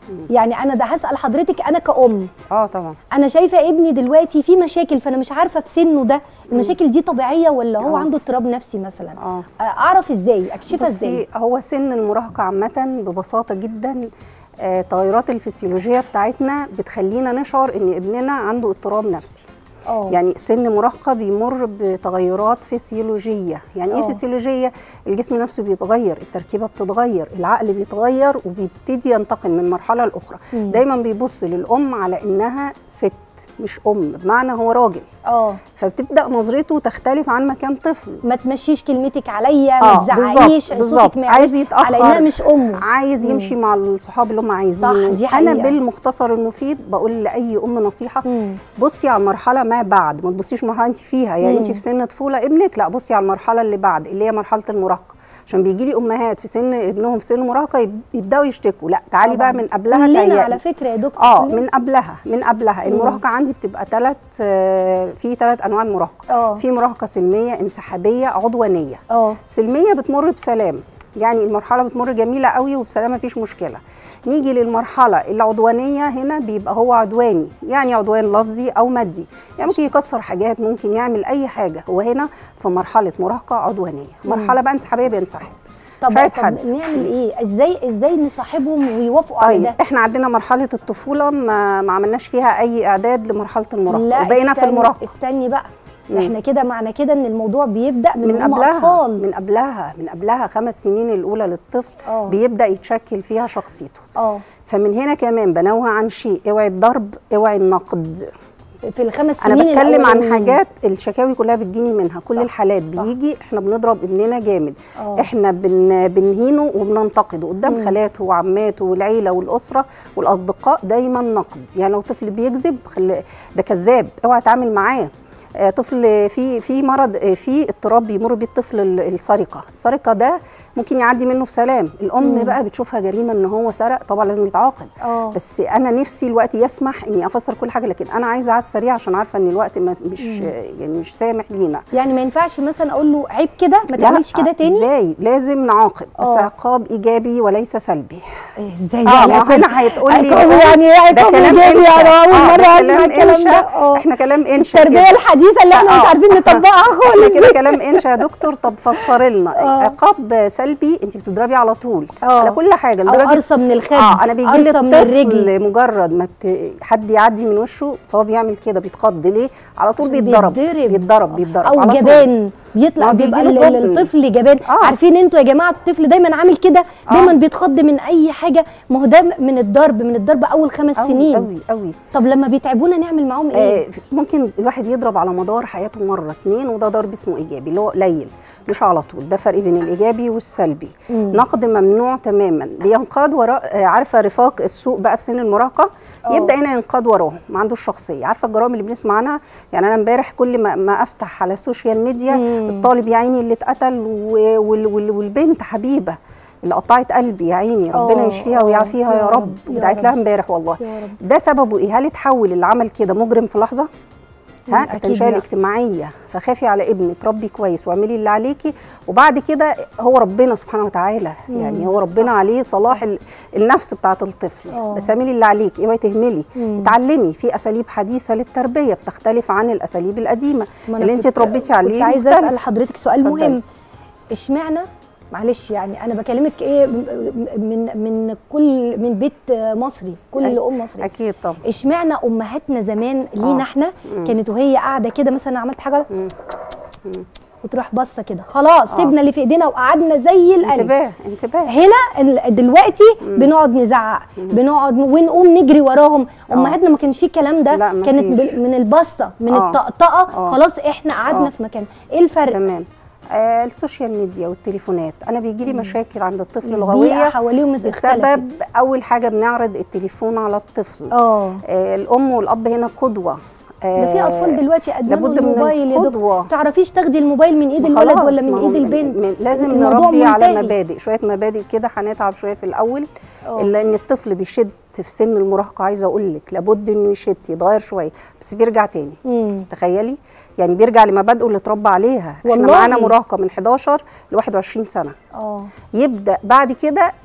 يعني انا ده هسال حضرتك انا كأم. اه طبعا. انا شايفه ابني دلوقتي في مشاكل، فانا مش عارفه في سنه ده المشاكل دي طبيعيه ولا هو أوه. عنده اضطراب نفسي مثلا. اه اعرف ازاي اكشفها ازاي؟ بصي، هو سن المراهقه عامه ببساطه جدا التغيرات الفسيولوجيه بتاعتنا بتخلينا نشعر ان ابننا عنده اضطراب نفسي. أوه. يعني سن مراهقه بيمر بتغيرات فسيولوجيه. يعني ايه فسيولوجيه؟ الجسم نفسه بيتغير، التركيبه بتتغير، العقل بيتغير وبيبتدي ينتقل من مرحله لاخرى. مم. دايما بيبص للام على انها ست مش ام، بمعنى هو راجل. اه فبتبدا نظرته تختلف عن مكان طفل. ما تمشيش كلمتك عليا، آه ما تزعقيش، صوتك عايز يتاخر على انها مش امه، عايز يمشي مم. مع الصحاب اللي هم عايزينه. صح، دي حقيقة. انا بالمختصر المفيد بقول لاي ام نصيحه، مم. بصي على مرحله ما بعد، ما تبصيش مرحله انت فيها. يعني انت في سن طفوله ابنك، لا بصي على المرحله اللي بعد اللي هي مرحله المراهقه. عشان بيجي لي امهات في سن ابنهم في سن مراهقه يبداوا يشتكوا، لا تعالي طبعا. بقى من قبلها. كلنا على فكره يا دكتور اه كلنا. من قبلها من قبلها مم. المراهقه عندي بتبقى ثلاث آه في ثلاث انواع المراهقه. أوه. في مراهقه سلميه، انسحابيه، عدوانيه. اه سلميه بتمر بسلام، يعني المرحله بتمر جميله قوي وبسلام مفيش مشكله. نيجي للمرحله العدوانيه، هنا بيبقى هو عدواني، يعني عدوان لفظي او مادي، يعني ممكن يكسر حاجات، ممكن يعمل اي حاجه. هو هنا في مرحله مراهقه عدوانيه. مرحله بقى انسحابيه بينسحب. طب, طب نعمل ايه؟ ازاي ازاي نصاحبهم ويوافقوا طيب على ده؟ احنا عندنا مرحله الطفوله ما, ما عملناش فيها اي اعداد لمرحله المراهقه، لا وبقينا في المراهقه. استني بقى، مم. احنا كده معنى كده ان الموضوع بيبدا من, من هم قبلها اطفال. من قبلها من قبلها خمس سنين الاولى للطفل. أوه. بيبدا يتشكل فيها شخصيته. اه فمن هنا كمان بنوه عن شيء، اوعي الضرب، اوعي النقد. في الخمس سنين انا بتكلم عن حاجات الشكاوي كلها بتجيني منها. كل صح. الحالات صح. بيجي احنا بنضرب ابننا جامد. أوه. احنا بن بنهينه وبننتقده قدام مم. خالاته وعماته والعيله والاسره والاصدقاء. دايما نقد، يعني لو طفل بيكذب خلي ده كذاب، اوعى تعمل معاه. طفل في في مرض، في اضطراب بيمر بيه الطفل، السرقه. السرقه ده ممكن يعدي منه بسلام، الام مم. بقى بتشوفها جريمه ان هو سرق، طبعا لازم يتعاقب. أوه. بس انا نفسي الوقت يسمح اني افسر كل حاجه، لكن انا عايزه على السريع عشان عارفه ان الوقت مش مم. يعني مش سامح لينا. يعني ما ينفعش مثلا اقول له عيب كده ما تعملش كده تاني؟ ازاي؟ لازم نعاقب، بس عقاب ايجابي وليس سلبي. ازاي اه ما هنا هيتقول لي يعني ايه عقاب ايجابي؟ انا اول مره اسمع الكلام ده. احنا كلام انشا، التربيه الحديثه اللي احنا مش عارفين نطبقها خالص كده كلام انشا يا دكتور. طب فسر لنا. عقاب سلبي انت بتضربي على طول أوه. على كل حاجه، او قرصه من الخد. اه انا بيجي لي الطفل مجرد ما بت... حد يعدي من وشه فهو بيعمل كده، بيتخض ليه؟ على طول بيتضرب بيتضرب بيتضرب او جبان بيطلع، بيبقى الطفل جبان. آه. عارفين انتوا يا جماعه الطفل دايما عامل كده، دايما آه. بيتخض من اي حاجه. ما هو ده من الضرب، من الضرب اول خمس أوي سنين قوي قوي. طب لما بيتعبونا نعمل معاهم ايه؟ آه ممكن الواحد يضرب على مدار حياته مره اتنين، وده ضرب اسمه ايجابي اللي هو قليل مش على طول. ده فرق بين الايجابي والسلبي. مم. نقد ممنوع تماما، بينقاد وراء. عارفه رفاق السوق بقى في سن المراهقه أوه. يبدا هنا ينقاد وراهم، ما عندوش شخصيه. عارفه الجرائم اللي بنسمع عنها؟ يعني انا امبارح كل ما, ما افتح على السوشيال ميديا مم. الطالب يا عيني اللي اتقتل والبنت حبيبه اللي قطعت قلبي يا عيني، ربنا يشفيها ويعافيها يا رب. دعيت لها امبارح والله. ده سببه ايه؟ هل اتحول اللي عمل كده مجرم في لحظه؟ ها التنشئه الاجتماعيه. فخافي على ابنك، ربي كويس واعملي اللي عليكي، وبعد كده هو ربنا سبحانه وتعالى. مم. يعني هو ربنا صح. عليه صلاح النفس بتاعه الطفل. أوه. بس اعملي اللي عليكي، اوعي تهملي. اتعلمي في اساليب حديثه للتربيه بتختلف عن الاساليب القديمه اللي انت اتربيتي عليه. كنت عايزه اسال حضرتك سؤال فضل. مهم. اشمعنى معلش يعني انا بكلمك ايه من من كل من بيت مصري، كل أي ام مصري اكيد طبعا. اشمعنى امهاتنا زمان لينا احنا كانت وهي قاعده كده مثلا عملت حاجه مم. مم. وتروح باصه كده خلاص سيبنا اللي في ايدينا وقعدنا زي الالف. انتباه انتباه. هنا دلوقتي مم. بنقعد نزعق، بنقعد ونقوم نجري وراهم. امهاتنا ما كانش فيه الكلام ده، كانت من البصه من أوه. الطقطقه أوه. خلاص احنا قعدنا في مكان. ايه الفرق؟ تمام. آه السوشيال ميديا والتليفونات. انا بيجي لي مشاكل عند الطفل لغويه بسبب اول حاجه بنعرض التليفون على الطفل. اه الام والاب هنا قدوه. آه ده في اطفال دلوقتي ادمنوا الموبايل يا دكتور. تعرفيش تاخدي الموبايل من ايد الولد ولا من ايد البنت؟ لازم نربي على مبادئ، شويه مبادئ كده. هنتعب شويه في الاول أوه. الا ان الطفل بيشد في سن المراهقه. عايزه اقول لك لابد انه يشد يتغير شويه، بس بيرجع تاني. مم. تخيلي يعني بيرجع لمبادئه اللي اتربى عليها. والله احنا معانا مراهقه من حداشر ل واحد وعشرين سنه. اه يبدا بعد كده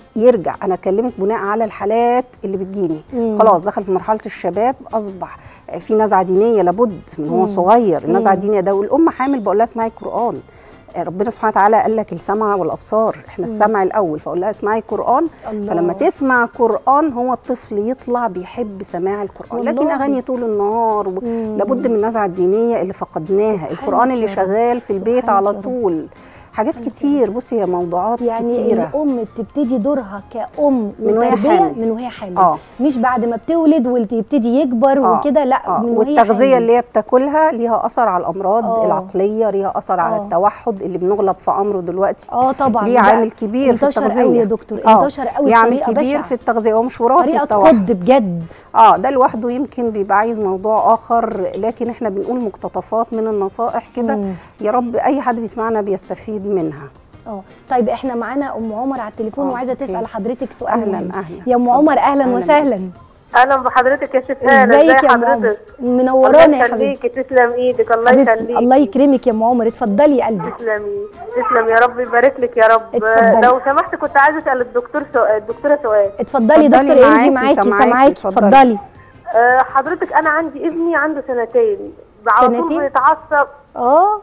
يرجع. انا اكلمك بناء على الحالات اللي بتجيني، خلاص دخل في مرحله الشباب، اصبح في نزعه دينيه لابد من هو صغير. النزعه الدينيه ده، والام حامل بقول لها اسمعي قران، ربنا سبحانه وتعالى قال لك السمع والابصار، احنا السمع الاول، فاقول لها اسمعي قران. الله. فلما تسمع قران هو الطفل يطلع بيحب سماع القران. والله. لكن اغاني طول النهار و... لابد من النزعه الدينيه اللي فقدناها، القران اللي شغال في البيت على طول، حاجات كتير. بصي هي موضوعات يعني كتيره. يعني الام بتبتدي دورها كأم من وهي وتربيه حامل، من وهي حامل، آه. مش بعد ما بتولد ويبتدي يكبر آه. وكده، لا آه. من وهي والتغذيه حامل. اللي هي بتاكلها ليها اثر على الامراض آه. العقليه، ليها اثر على آه. التوحد اللي بنغلب في امره دلوقتي. اه طبعا ليه عامل كبير في التغذيه. انتشر قوي يا دكتور، آه. انتشر قوي ليه عامل بطريقه كبير بشعه في التغذيه، هو مش وراثي طريقه التوحد تخض بجد. اه ده لوحده يمكن بيبقى عايز موضوع اخر، لكن احنا بنقول مقتطفات من النصائح كده، يا رب اي حد بيسمعنا بيستفيد منها. اه طيب احنا معانا ام عمر على التليفون وعايزه تسال حضرتك سؤال. اهلا مهم. اهلا يا ام عمر، اهلا, أهلا وسهلا. اهلا بحضرتك يا شفاء. ازيك يا ام عمر؟ منورانا يا حبيبتي. تسلم ايدك، الله يخليك. الله يكرمك يا ام عمر، اتفضلي يا قلبي. تسلمي تسلم يا رب، يبارك لك يا رب. اتفضلي. لو سمحت كنت عايزه اسال الدكتور سؤال، الدكتوره سؤال. اتفضلي دكتور انجي، معاكي سامعاكي، اتفضلي. أه حضرتك انا عندي ابني عنده سنتين، على طول بيتعصب. اه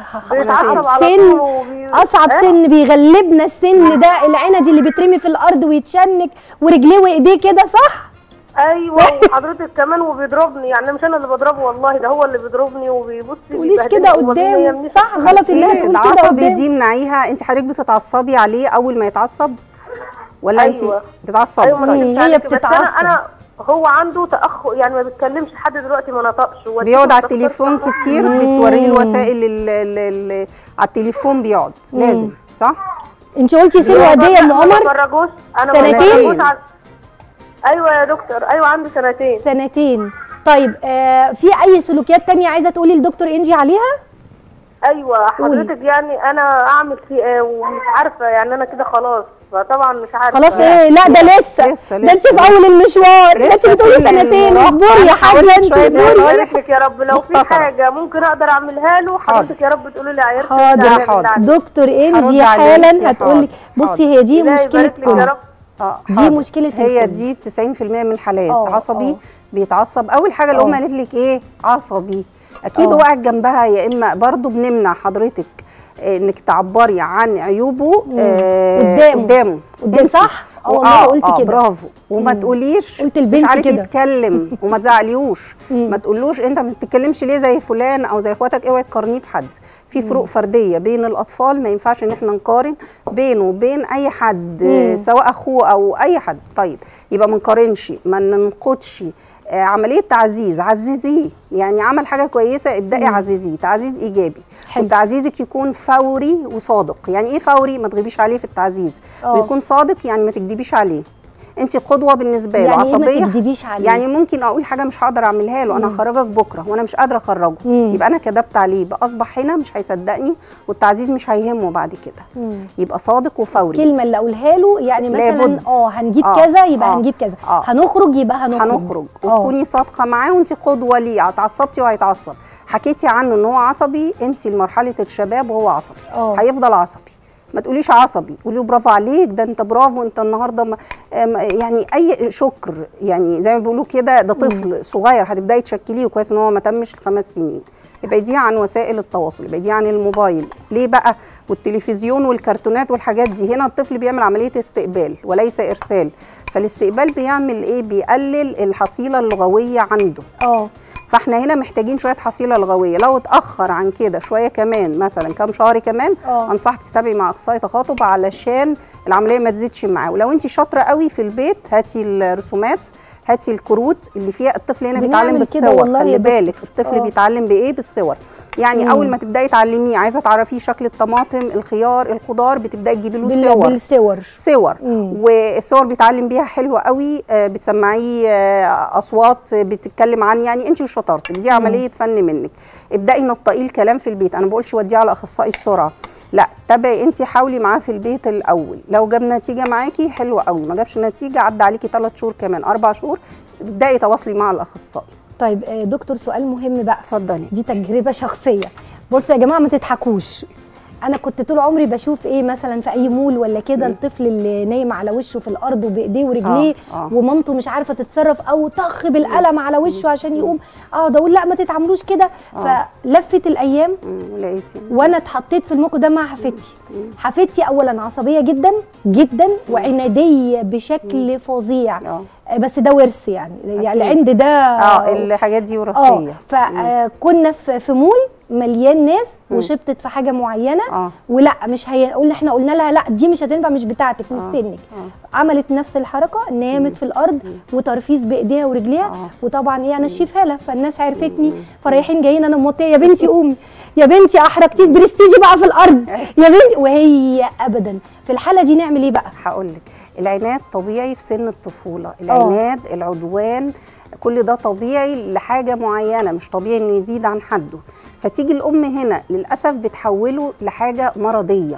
بيتعصب على سن طول وبي... اصعب أه؟ سن بيغلبنا السن ده، العندي اللي بيترمي في الارض ويتشنك ورجليه وايديه كده، صح؟ ايوه وحضرتك كمان وبيضربني، يعني مش انا اللي بضربه والله، ده هو اللي بيضربني وبيبص. تقوليش كده قدامه، صح غلط انها تقول كده العصبي قدام. دي منعيها. انت حضرتك بتتعصبي عليه اول ما يتعصب ولا أيوة. انت بتتعصبي؟ أيوة طيب. هي بتتعصب. انا, أنا هو عنده تاخر، يعني ما بيتكلمش لحد دلوقتي، ما نطقش، بيقعد على التليفون كتير، بتوريه الوسائل اللي على التليفون بيقعد. مم. لازم صح؟ انت قلتي سنه قد ايه يا ام عمر؟ ما بفرجوش انا. سنتين؟ ايوه يا دكتور، ايوه عنده سنتين. سنتين. طيب آه في اي سلوكيات تانية عايزه تقولي لدكتور انجي عليها؟ ايوه حضرتك، يعني انا اعمل فيه ايه ومش عارفه، يعني انا كده خلاص، فطبعا مش عارفه. خلاص ايه؟ لا ده لسه لسه ده انت في اول المشوار، ده انت بتقولي سنتين. اصبري يا حاجه، انت اصبري. بارك لك يا رب. لو في حاجه ممكن اقدر اعملها له حضرتك يا رب تقولي لي عيرت. حاضر حاضر. دكتور انجي حالا هتقول لك. بصي هي دي مشكله كل اه دي مشكله هي دي تسعين في المية من الحالات. أوه. عصبي أوه. بيتعصب. اول حاجه الام قالت لك ايه؟ عصبي. اكيد هو قاعد جنبها، يا اما برضو بنمنع حضرتك انك تعبري عن عيوبه آه قدامه قدامه قدام. صح؟ اه والله قلت آه كده. برافو. وما تقوليش قلت البنت مش عارف كده يتكلم وما تزعليوش. ما تقولوش انت ما بتتكلمش ليه زي فلان او زي اخواتك، اوعي تقارنيه بحد. في فروق فرديه بين الاطفال، ما ينفعش ان احنا نقارن بينه وبين اي حد. مم. سواء اخوه او اي حد. طيب يبقى ما نقارنش، ما ننقدش. آه عمليه تعزيز، عززيه. يعني عمل حاجه كويسه ابدأي عززيه، تعزيز ايجابي. حلو. وتعزيزك يكون فوري وصادق. يعني ايه فوري؟ ما تغيبيش عليه في التعزيز. أوه. ويكون صادق، يعني ما تكدبيش عليه. انت قدوه بالنسبه له. يعني عصبيه إيه ما تكدبيش عليه؟ يعني ممكن اقول حاجه مش هقدر اعملها له، انا هخرجك بكره وانا مش قادره اخرجه. مم. يبقى انا كدبت عليه، يبقى اصبح هنا مش هيصدقني، والتعزيز مش هيهمه بعد كده. مم. يبقى صادق وفوري. الكلمه اللي اقولها له يعني مثلا اه هنجيب آه. كذا يبقى آه. هنجيب كذا. آه. هنخرج يبقى هنخرج هنخرج وتكوني صادقه معاه، وانت قدوه ليه. اتعصبتي وهيتعصب، حكيتي عنه ان هو عصبي، انسي لمرحله الشباب وهو عصبي. أوه. هيفضل عصبي. ما تقوليش عصبي، قولي له برافو عليك، ده انت برافو، انت النهارده ما يعني اي شكر. يعني زي ما بيقولوا كده، ده طفل مم. صغير هتبداي تشكليه، وكويس ان هو ما تمش الخمس سنين. ابعديه عن وسائل التواصل، ابعديه عن الموبايل. ليه بقى؟ والتلفزيون والكرتونات والحاجات دي. هنا الطفل بيعمل عمليه استقبال وليس ارسال. فالاستقبال بيعمل ايه؟ بيقلل الحصيله اللغويه عنده. اه فاحنا هنا محتاجين شويه حصيله لغويه. لو اتاخر عن كده شويه كمان، مثلا كام شهر كمان، أوه. انصحك تتابعي مع اخصائي تخاطب علشان العمليه ما تزيدش معاه. ولو انت شاطره قوي في البيت، هاتي الرسومات، هاتي الكروت اللي فيها. الطفل هنا بيتعلم بالصور، خلي بالك الطفل أوه. بيتعلم بايه؟ بالصور. يعني مم. اول ما تبداي تعلميه، عايزه تعرفيه شكل الطماطم، الخيار، الخضار، بتبداي تجيبي له صور. بالصور صور. والصور بيتعلم بيها حلوه قوي. آه بتسمعيه آه اصوات بتتكلم عن، يعني انت وشطارتك دي عمليه فن منك. ابداي نطقيه الكلام في البيت. انا ما بقولش وديه على اخصائي بسرعه، لا، تابعي انت، حاولي معاه في البيت الاول. لو جاب نتيجه معاكي حلوه قوي، ما جابش نتيجه عدى عليكي ثلاث شهور كمان، اربع شهور، ابداي تواصلي مع الاخصائي. طيب دكتور سؤال مهم بقى. اتفضلي. دي تجربه شخصيه. بصوا يا جماعه ما تضحكوش، انا كنت طول عمري بشوف ايه مثلا في اي مول ولا كده الطفل اللي نايم على وشه في الارض وبايديه ورجليه آه. آه. ومامته مش عارفه تتصرف او طخ بالقلم على وشه عشان يقوم، اقعد اقول لا ما تتعاملوش كده. آه. فلفت الايام لقيتي وانا اتحطيت في الموقف ده مع حفيدتي. حفيدتي اولا عصبيه جدا جدا وعناديه بشكل فظيع. اه بس ده ورث يعني، يعني العند ده اه الحاجات دي وراثيه. اه فكنا في في مول مليان ناس وشبطت في حاجه معينه آه. ولا مش هيقول، احنا قلنا لها لا دي مش هتنفع مش بتاعتك مستنك. آه. عملت نفس الحركه، نامت في الارض وترفيز بايديها ورجليها. آه. وطبعا ايه انا الشيف هاله فالناس عرفتني فرايحين جايين انا موطيه يا بنتي قومي يا بنتي احرجتي برستيجي بقى في الارض يا بنتي. وهي ابدا في الحاله دي نعمل ايه بقى؟ هقول لك العناد طبيعي في سن الطفوله، العناد أوه. العدوان كل ده طبيعي لحاجه معينه، مش طبيعي انه يزيد عن حده. فتيجي الام هنا للاسف بتحوله لحاجه مرضيه.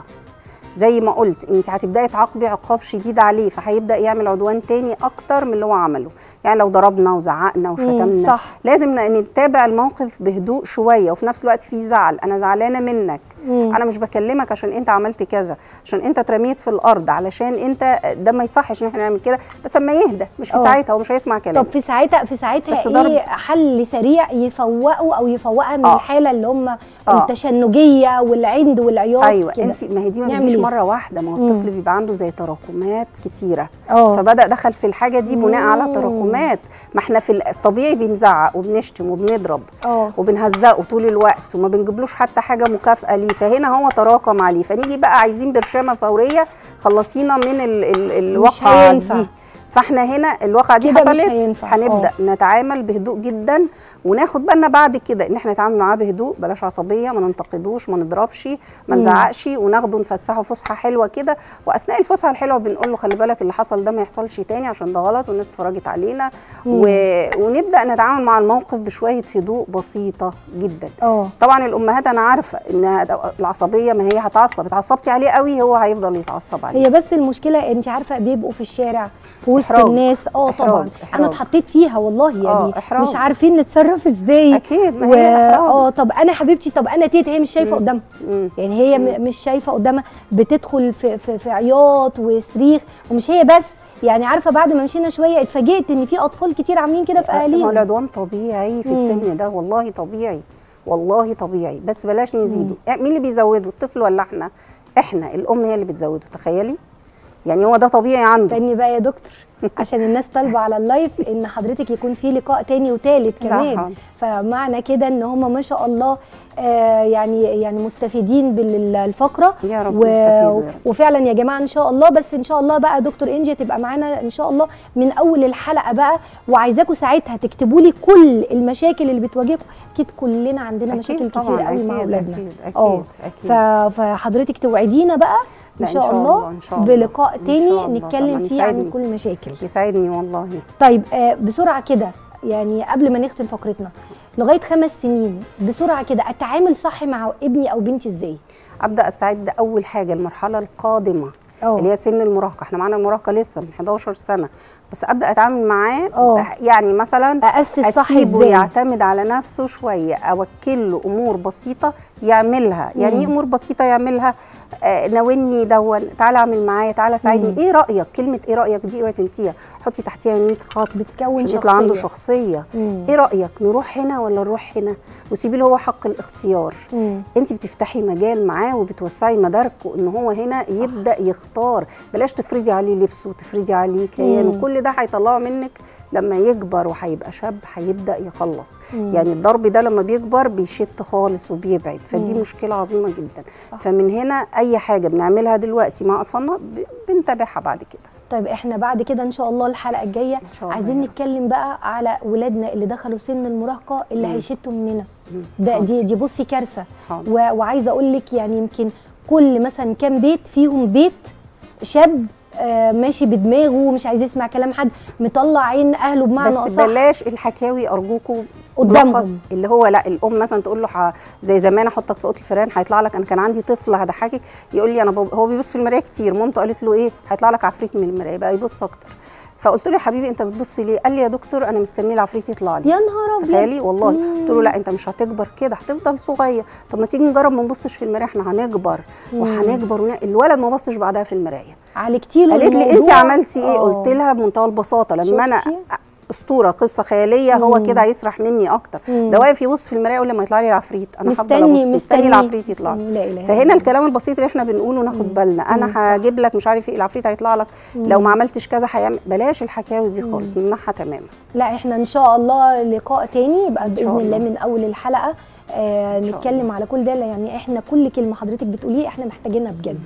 زي ما قلت انت هتبداي تعاقبي عقاب شديد عليه فهيبدا يعمل عدوان تاني اكتر من اللي هو عمله. يعني لو ضربنا وزعقنا وشتمنا صح. لازم نتابع الموقف بهدوء شويه وفي نفس الوقت في زعل، انا زعلانه منك. مم. انا مش بكلمك عشان انت عملت كذا، عشان انت اترميت في الارض، علشان انت ده ما يصحش ان احنا نعمل كده، بس اما يهدى مش في ساعتها هو مش هيسمع كلامك. طب في ساعتها في ساعتها ايه حل سريع يفوقوا او يفوقها من أوه. الحاله اللي هم أوه. التشنجيه والعند والعياط؟ ايوه انت ما هي دي ما بتجيش مره واحده، ما هو الطفل بيبقى عنده زي تراكمات كتيره. أوه. فبدا دخل في الحاجه دي بناء مم. على تراكمات. ما احنا في الطبيعي بنزعق وبنشتم وبنضرب أوه. وبنهزقه طول الوقت وما بنجيبلوش حتى حاجه مكافاه ليه، فهنا هو تراكم عليه، فنيجي بقى عايزين برشامه فوريه خلصينا من ال ال الواقعه دي. فاحنا هنا الواقعه دي حصلت هنبدا أوه. نتعامل بهدوء جدا وناخد بالنا بعد كده ان احنا نتعامل معاه بهدوء، بلاش عصبيه، ما ننتقدوش، ما نضربش، ما نزعقش، وناخده نفسحه فسحه حلوه كده. واثناء الفسحه الحلوه بنقول له خلي بالك اللي حصل ده ما يحصلش تاني عشان ده غلط والناس اتفرجت علينا. و... ونبدا نتعامل مع الموقف بشويه هدوء بسيطه جدا. أوه. طبعا الامهات انا عارفه ان العصبيه ما هي هتعصب، اتعصبتي عليه قوي هو هيفضل يتعصب عليه. هي بس المشكله انت عارفه بيبقوا في الشارع في وسط الناس. اه طبعا إحراج. انا اتحطيت فيها والله يعني مش عارفين نتصرف ازاي. اكيد ما هي اه طب انا حبيبتي طب انا تيت هي مش شايفه قدامها، يعني هي مم. مش شايفه قدامها بتدخل في في, في عياط وصريخ. ومش هي بس يعني عارفه بعد ما مشينا شويه اتفاجئت ان في اطفال كتير عاملين كده في اهاليهم. هو العدوان طبيعي في مم. السن ده والله طبيعي والله طبيعي، بس بلاش نزيده. مين اللي بيزوده الطفل ولا احنا؟ احنا الام هي اللي بتزوده. تخيلي يعني هو ده طبيعي عنده. تاني بقى يا دكتور عشان الناس طالبه على اللايف ان حضرتك يكون في لقاء تاني وتالت كمان، فمعنى كده ان هم ما شاء الله آه يعني يعني مستفيدين بالفقره. يا رب و... وفعلا يا جماعه ان شاء الله. بس ان شاء الله بقى دكتور انجي تبقى معانا ان شاء الله من اول الحلقه بقى، وعايزاكم ساعتها تكتبوا لي كل المشاكل اللي بتواجهكم. اكيد كلنا عندنا مشاكل كتير قوي مع اولادنا. اكيد اكيد اكيد. فحضرتك توعدينا بقى ان شاء, إن شاء الله, الله. الله بلقاء تاني نتكلم فيه عن كل المشاكل. يسعدني والله. طيب آه بسرعه كده يعني قبل ما نختم فقرتنا، لغايه خمس سنين بسرعه كده اتعامل صح مع ابني او بنتي ازاي؟ ابدا استعد اول حاجه المرحله القادمه أوه. اللي هي سن المراهقه. احنا معانا المراهقه لسه من حداشر سنه، بس ابدا اتعامل معاه أوه. يعني مثلا اسس صح ازاي يعتمد على نفسه شويه، اوكل له امور بسيطه يعملها. يعني ايه امور بسيطه يعملها؟ آه ناولني دون، تعالى اعمل معايا، تعالى ساعدني. مم. ايه رايك؟ كلمه ايه رايك دي اوعي تنسيها، حطي تحتيها مية خط بتكون عشان يطلع عنده شخصيه. مم. ايه رايك نروح هنا ولا نروح هنا؟ وسيبي له هو حق الاختيار. مم. انت بتفتحي مجال معاه وبتوسعي مداركه ان هو هنا يبدا يختار. بلاش تفرضي عليه لبسه وتفرضي عليه كيان، وكل ده هيطلعه منك لما يكبر وهيبقى شاب هيبدا يخلص. مم. يعني الضرب ده لما بيكبر بيشت خالص وبيبعد، فدي مم. مشكله عظيمه جدا. صح. فمن هنا اي حاجه بنعملها دلوقتي مع اطفالنا بنتابعها بعد كده. طيب احنا بعد كده ان شاء الله الحلقه الجايه عايزين نتكلم بقى على ولادنا اللي دخلوا سن المراهقه اللي هيشتوا مننا. ده دي دي بصي كارثه. وعايزه اقول لك يعني يمكن كل مثلا كام بيت فيهم بيت شاب آه ماشي بدماغه مش عايز يسمع كلام حد، مطلع عين اهله بمعنى اصح. بس بلاش الحكاوي ارجوكوا قدامهم، اللي هو لا الام مثلا تقول له زي زمان احطك في اوضه الفيران هيطلع لك. انا كان عندي طفل هضحكك يقول لي انا هو بيبص في المرايه كتير، مامته قالت له ايه هيطلع لك عفريت من المرايه، بقى يبص اكتر. فقلت له يا حبيبي انت بتبصي ليه؟ قال لي يا دكتور انا مستني العفريت يطلع لي. يا نهار ابيض، تخيلي والله. قلت له لا انت مش هتكبر كده، هتفضل صغير. طب ما تيجي نجرب ما نبصش في المرايه، احنا هنكبر وهنكبر ون... الولد ما بصش بعدها في المرايه. عالجتي له قالت لي انت عملتي ايه؟ أوه. قلت لها بمنتهى البساطه لما انا شفتي؟ اسطوره قصه خياليه، هو كده هيسرح مني اكتر. ده واقف يبص في المرايه يقول لما يطلع لي العفريت انا هفضل ابص مستني, مستني العفريت يطلع. فهنا الكلام البسيط اللي احنا بنقوله ناخد بالنا. انا هجيب لك مش عارف ايه العفريت هيطلع لك، مم. لو ما عملتش كذا هيعمل. بلاش الحكاوي دي خالص، نمنعها تماما. لا احنا ان شاء الله لقاء تاني يبقى باذن الله من اول الحلقه آه نتكلم على كل ده، يعني احنا كل كلمه حضرتك بتقوليه احنا محتاجينها بجد.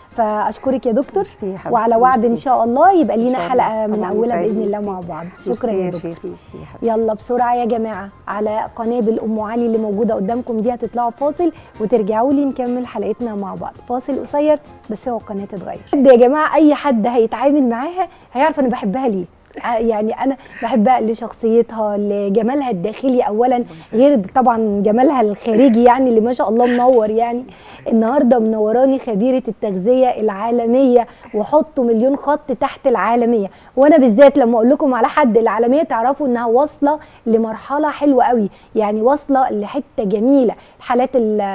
فاشكرك يا دكتور، وعلى وعد ان شاء الله يبقى لينا حلقه من اولها باذن الله مع بعض. شكرا يا دكتور. يلا بسرعه يا جماعه على قنابل ام علي اللي موجوده قدامكم دي، هتطلعوا فاصل وترجعوا لي نكمل حلقتنا مع بعض. فاصل قصير بس هو القناه تتغير. يا جماعه اي حد هيتعامل معاها هيعرف انا بحبها ليه. يعني انا بحبها لشخصيتها، لجمالها الداخلي اولا، غير طبعا جمالها الخارجي يعني اللي ما شاء الله منور. يعني النهارده منوراني خبيره التغذيه العالميه، وحطوا مليون خط تحت العالميه. وانا بالذات لما اقول لكم على حد العالميه تعرفوا انها واصله لمرحله حلوه قوي، يعني واصله لحته جميله. الحالات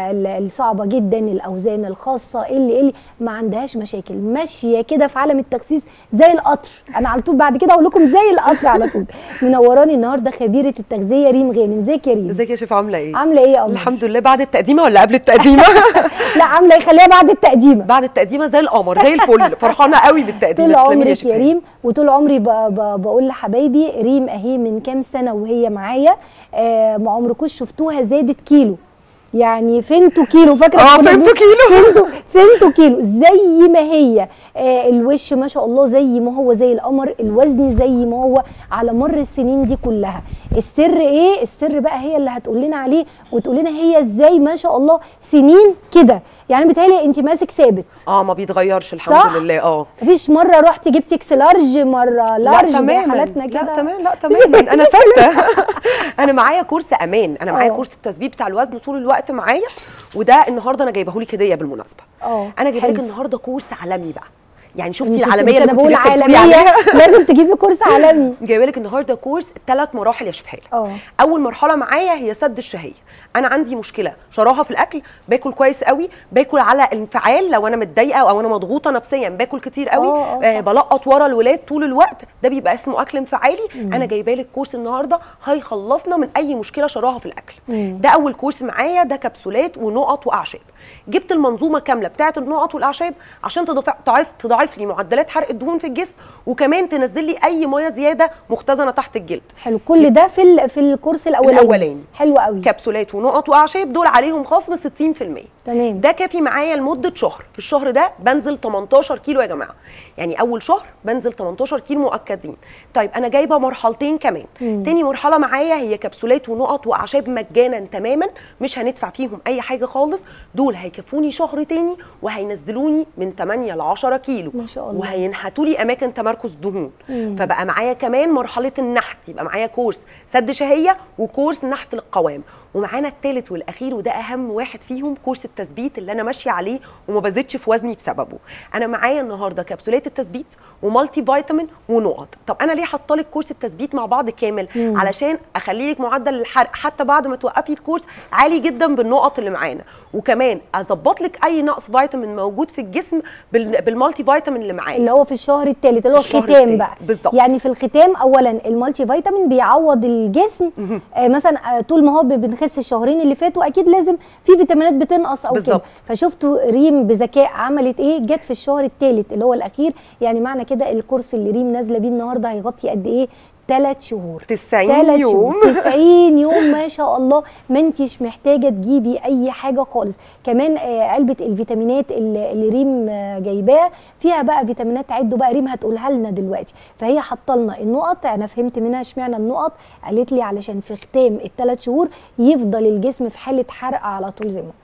الصعبه جدا، الاوزان الخاصه اللي اللي ما عندهاش مشاكل، ماشيه كده في عالم التخسيس زي القطر. انا على طول بعد كده اقول لكم زي القطر على طول. منوراني النهارده خبيره التغذيه ريم غانم. ازيك يا ريم؟ ازيك يا شيف؟ عامله ايه؟ عامله ايه يا قمر؟ الحمد لله. بعد التقديمه ولا قبل التقديمه؟ لا عامله ايه، خليها بعد التقديمه. بعد التقديمه زي القمر زي الفل، فرحانه قوي بالتقديمه. طول عمرك يا ريم، وطول عمري بقول لحبايبي ريم اهي من كام سنه وهي معايا، آه ما عمركوش شفتوها زادت كيلو. يعني فينتو كيلو، فاكره؟ اه فينتو كيلو فينتو فينتو كيلو زي ما هي. آه الوش ما شاء الله زي ما هو زي القمر، الوزن زي ما هو على مر السنين دي كلها. السر ايه؟ السر بقى هي اللي هتقول لنا عليه، وتقول لنا هي ازاي ما شاء الله سنين كده. يعني بتهيألي انت ماسك ثابت. اه ما بيتغيرش الحمد لله. اه مفيش مره رحتي جبتي اكس لارج، مره لارج زي حالاتنا كده؟ لا تمام، لا تماما انا ثابته. انا معايا كورس امان، انا معايا كورس التثبيت بتاع الوزن طول الوقت معايا، وده النهارده انا جايبه لك هديه بالمناسبه. اه انا جايبه لك النهارده كورس عالمي بقى. يعني شفتي العالميه اللي كنت لسه بتقولي عليها؟ لازم تجيبي كورس عالمي. جايبه لك النهارده كورس ثلاث مراحل يا شيف هاله. اول مرحله معايا هي سد الشهيه. انا عندي مشكله شراهه في الاكل، باكل كويس قوي، باكل على انفعال، لو انا متضايقه او انا مضغوطه نفسيا باكل كتير قوي، آه بلقط ورا الولاد طول الوقت، ده بيبقى اسمه اكل انفعالي. مم. انا جايبه لك كورس النهارده هيخلصنا من اي مشكله شراهه في الاكل. مم. ده اول كورس معايا، ده كبسولات ونقط واعشاب. جبت المنظومه كامله بتاعه النقط والاعشاب عشان تضاعف تضاعف لي معدلات حرق الدهون في الجسم، وكمان تنزل لي اي ميه زياده مختزنه تحت الجلد. حلو. كل ده في في الكورس الاولاني الاولاني حلو قوي. كبسولات ونقط واعشاب دول عليهم خصم ستين في المية. تمام. ده كافي معايا لمده شهر. في الشهر ده بنزل تمنتاشر كيلو يا جماعه، يعني اول شهر بنزل تمنتاشر كيلو مؤكدين. طيب انا جايبه مرحلتين كمان. مم. تاني مرحله معايا هي كبسولات ونقط واعشاب مجانا تماما، مش هندفع فيهم اي حاجه خالص. دول هيكفوني شهر تاني وهينزلوني من تمانية ل عشرة كيلو ما شاء الله، وهينحتوا لي اماكن تمركز دهون. مم. فبقى معايا كمان مرحله النحت، يبقى معايا كورس سد شهيه وكورس نحت للقوام. ومعانا الثالث والاخير وده اهم واحد فيهم، كورس التثبيت اللي انا ماشيه عليه وما بزيدش في وزني بسببه. انا معايا النهارده كبسولات التثبيت ومالتي فيتامين ونقط. طب انا ليه حاطه لك كورس التثبيت مع بعض كامل؟ مم. علشان اخلي لك معدل الحرق حتى بعد ما توقفي الكورس عالي جدا بالنقط اللي معانا، وكمان اظبط لك اي نقص فيتامين موجود في الجسم بالمالتي فيتامين اللي معانا، اللي هو في الشهر الثالث اللي هو الختام بقى. بالظبط. يعني في الختام اولا المالتي فيتامين بيعوض الجسم. آه مثلا آه طول ما هو بنخس الشهرين اللي فاتوا اكيد لازم في فيتامينات بتنقص او كده، فشفتوا ريم بذكاء عملت ايه؟ جت في الشهر الثالث اللي هو الاخير. يعني معنى كده الكورس اللي ريم نازله بيه النهارده هيغطي قد ايه؟ ثلاث شهور، تسعين يوم. تسعين يوم ما شاء الله. ما انتش محتاجه تجيبي اي حاجه خالص. كمان آه علبه الفيتامينات اللي, اللي ريم آه جايباها فيها بقى فيتامينات، عدوا بقى ريم هتقولها لنا دلوقتي. فهي حاطه لنا النقط، انا فهمت منها اشمعنى النقط، قالت لي علشان في ختام الثلاث شهور يفضل الجسم في حاله حرق على طول زي ما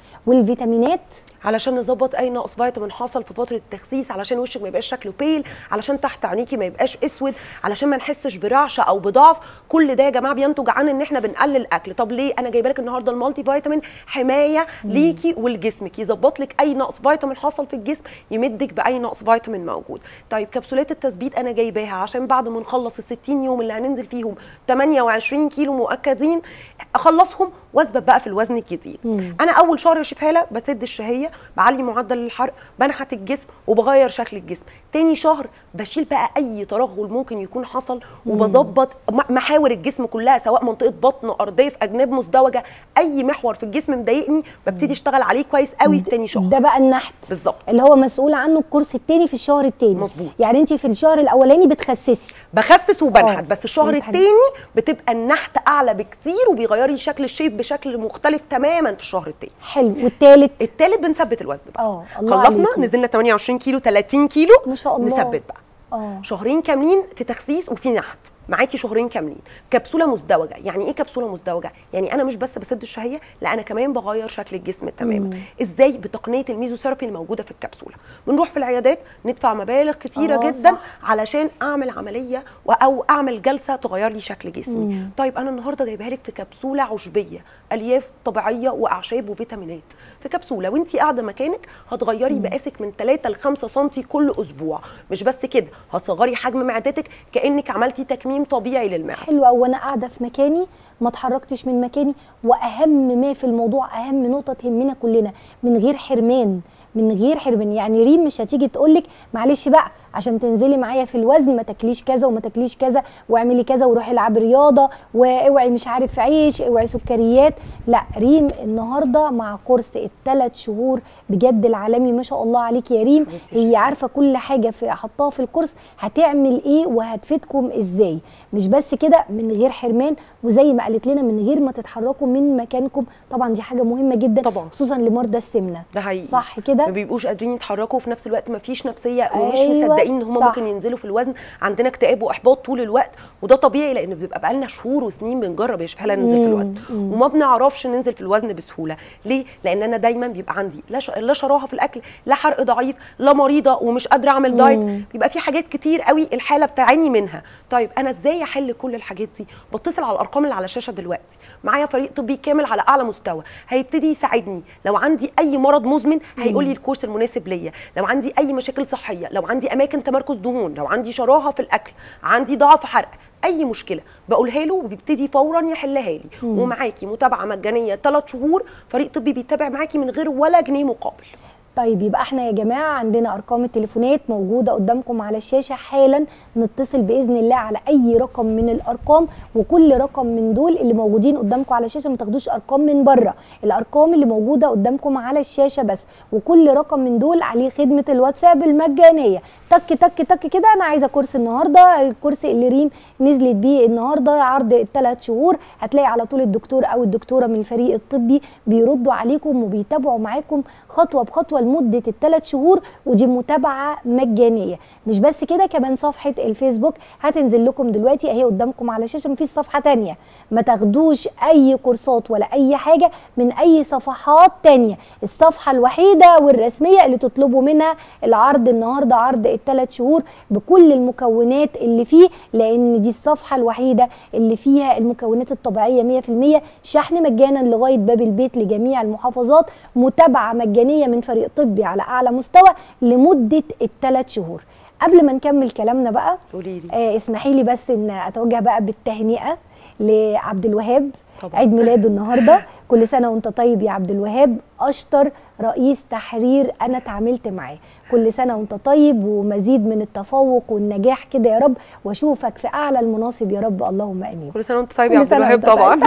والفيتامينات علشان نظبط اي نقص فيتامين حصل في فتره التخسيس، علشان وشك ما يبقاش شكله بيل، علشان تحت عينيكي ما يبقاش اسود، علشان ما نحسش برعشه او بضعف. كل ده يا جماعه بينتج عن ان احنا بنقلل اكل. طب ليه؟ انا جايبه لك النهارده المالتي فيتامين حمايه ليكي ولجسمك، يظبط لك اي نقص فيتامين حصل في الجسم، يمدك باي نقص فيتامين موجود. طيب كبسولات التثبيت انا جايباها عشان بعد ما نخلص ال ستين يوم اللي هننزل فيهم ثمانية وعشرين كيلو مؤكدين اخلصهم واثبت بقى في الوزن الجديد. مم. انا اول شهر يا شيف هاله بسد الشهيه، بعلي معدل الحرق، بنحت الجسم وبغير شكل الجسم. تاني شهر بشيل بقى اي ترهل ممكن يكون حصل، وبظبط محاور الجسم كلها، سواء منطقه بطن، ارضيه، في اجناب مزدوجه، اي محور في الجسم مضايقني ببتدي اشتغل عليه كويس قوي في تاني شهر. ده بقى النحت بالظبط اللي هو مسؤول عنه الكورس التاني في الشهر التاني. مظبوط. يعني انت في الشهر الاولاني بتخسسي؟ بخسس وبنحت، بس الشهر التاني بتبقى النحت اعلى بكتير وبيغير لي شكل الشيب بشكل مختلف تماما في الشهر التاني. حلو. والتالت؟ التالت بنثبت الوزن بقى. اه خلصنا نزلنا ثمانية وعشرين كيلو ثلاثين كيلو ما شاء الله، نثبت بقى. اه شهرين كاملين في تخسيس وفي نحت، معاكي شهرين كاملين. كبسوله مزدوجه، يعني ايه كبسوله مزدوجه؟ يعني انا مش بس بسد الشهيه، لا انا كمان بغير شكل الجسم تماما. مم. ازاي؟ بتقنيه الميزوثيرابي الموجوده في الكبسوله. بنروح في العيادات ندفع مبالغ كتيره آه جدا صح. علشان اعمل عمليه او اعمل جلسه تغير لي شكل جسمي. مم. طيب انا النهارده جايبها لك في كبسوله عشبيه، الياف طبيعيه واعشاب وفيتامينات في كبسوله، وانت قاعده مكانك هتغيري مقاسك من ثلاثة ل خمسة سم كل اسبوع. مش بس كده، هتصغري حجم معدتك كانك عملتي تكميم طبيعي للمعده. حلو قوي. وانا قاعده في مكاني ما اتحركتش من مكاني، واهم ما في الموضوع، اهم نقطه تهمنا كلنا، من غير حرمان، من غير حرمان. يعني ريم مش هتيجي تقول لك معلش بقى عشان تنزلي معايا في الوزن ما تاكليش كذا وما تاكليش كذا واعملي كذا وروحي العبي رياضه واوعي مش عارف عيش، اوعي سكريات. لا، ريم النهارده مع كورس الثلاث شهور بجد العالمي ما شاء الله عليك يا ريم، هي عارفه كل حاجه في حطاها في الكورس هتعمل ايه وهتفيدكم ازاي. مش بس كده، من غير حرمان، وزي ما قالت لنا من غير ما تتحركوا من مكانكم. طبعا دي حاجه مهمه جدا طبعا، خصوصا لمرضى السمنه. ده حقيقي صح كده، ما بيبقوش قادرين يتحركوا وفي نفس الوقت ما فيش نفسيه ومش أيوة مصدقين ان هم ممكن ينزلوا في الوزن. عندنا اكتئاب واحباط طول الوقت، وده طبيعي لان بيبقى بقالنا شهور وسنين بنجرب يا شيف هاله ننزل في الوزن مم. وما بنعرفش ننزل في الوزن بسهوله. ليه؟ لان انا دايما بيبقى عندي لا ش... لا شراهه في الاكل، لا حرق ضعيف، لا مريضه ومش قادره اعمل دايت، بيبقى في حاجات كتير قوي الحاله بتعاني منها. طيب انا ازاي احل كل الحاجات دي؟ بتصل على الارقام اللي على الشاشه دلوقتي، معايا فريق طبي كامل على اعلى مستوى هيبتدي يساعدني. لو عندي اي مرض مزمن هيقول لي الكورس المناسب ليا، لو عندي اي مشاكل صحيه، لو عندي اماكن تمركز دهون، لو عندي شراهه في الاكل، عندي ضعف حرق، اي مشكله بقولها له وبيبتدي فورا يحلها لي. مم. ومعاكي متابعه مجانيه ثلاث شهور، فريق طبي بيتابع معاكي من غير ولا جنيه مقابل. طيب يبقى احنا يا جماعه عندنا ارقام التليفونات موجوده قدامكم على الشاشه حالا، نتصل باذن الله على اي رقم من الارقام، وكل رقم من دول اللي موجودين قدامكم على الشاشه، ما تاخدوش ارقام من بره، الارقام اللي موجوده قدامكم على الشاشه بس، وكل رقم من دول عليه خدمه الواتساب المجانيه. تك تك تك كده انا عايزه كورس النهارده، الكورس اللي ريم نزلت بيه النهارده عرض الثلاث شهور، هتلاقي على طول الدكتور او الدكتوره من الفريق الطبي بيردوا عليكم وبيتابعوا معاكم خطوه بخطوه لمده الثلاث شهور، ودي متابعه مجانيه. مش بس كده، كمان صفحه الفيسبوك هتنزل لكم دلوقتي اهي قدامكم على الشاشه، مفيش صفحه ثانيه، ما تاخدوش اي كورسات ولا اي حاجه من اي صفحات ثانيه، الصفحه الوحيده والرسميه اللي تطلبوا منها العرض النهارده، عرض الثلاث شهور بكل المكونات اللي فيه، لان دي الصفحه الوحيده اللي فيها المكونات الطبيعيه مية في المية، شحن مجانا لغايه باب البيت لجميع المحافظات، متابعه مجانيه من فريق طبي على اعلى مستوى لمده الثلاث شهور. قبل ما نكمل كلامنا بقى قوليلي آه اسمحي لي بس ان اتوجه بقى بالتهنئه لعبد الوهاب، طبعا عيد ميلاده النهارده. كل سنه وانت طيب يا عبد الوهاب، اشطر رئيس تحرير انا اتعاملت معاه، كل سنه وانت طيب ومزيد من التفوق والنجاح كده يا رب، واشوفك في اعلى المناصب يا رب، اللهم امين. كل سنه وانت طيب يا عبد الوهاب طبعا.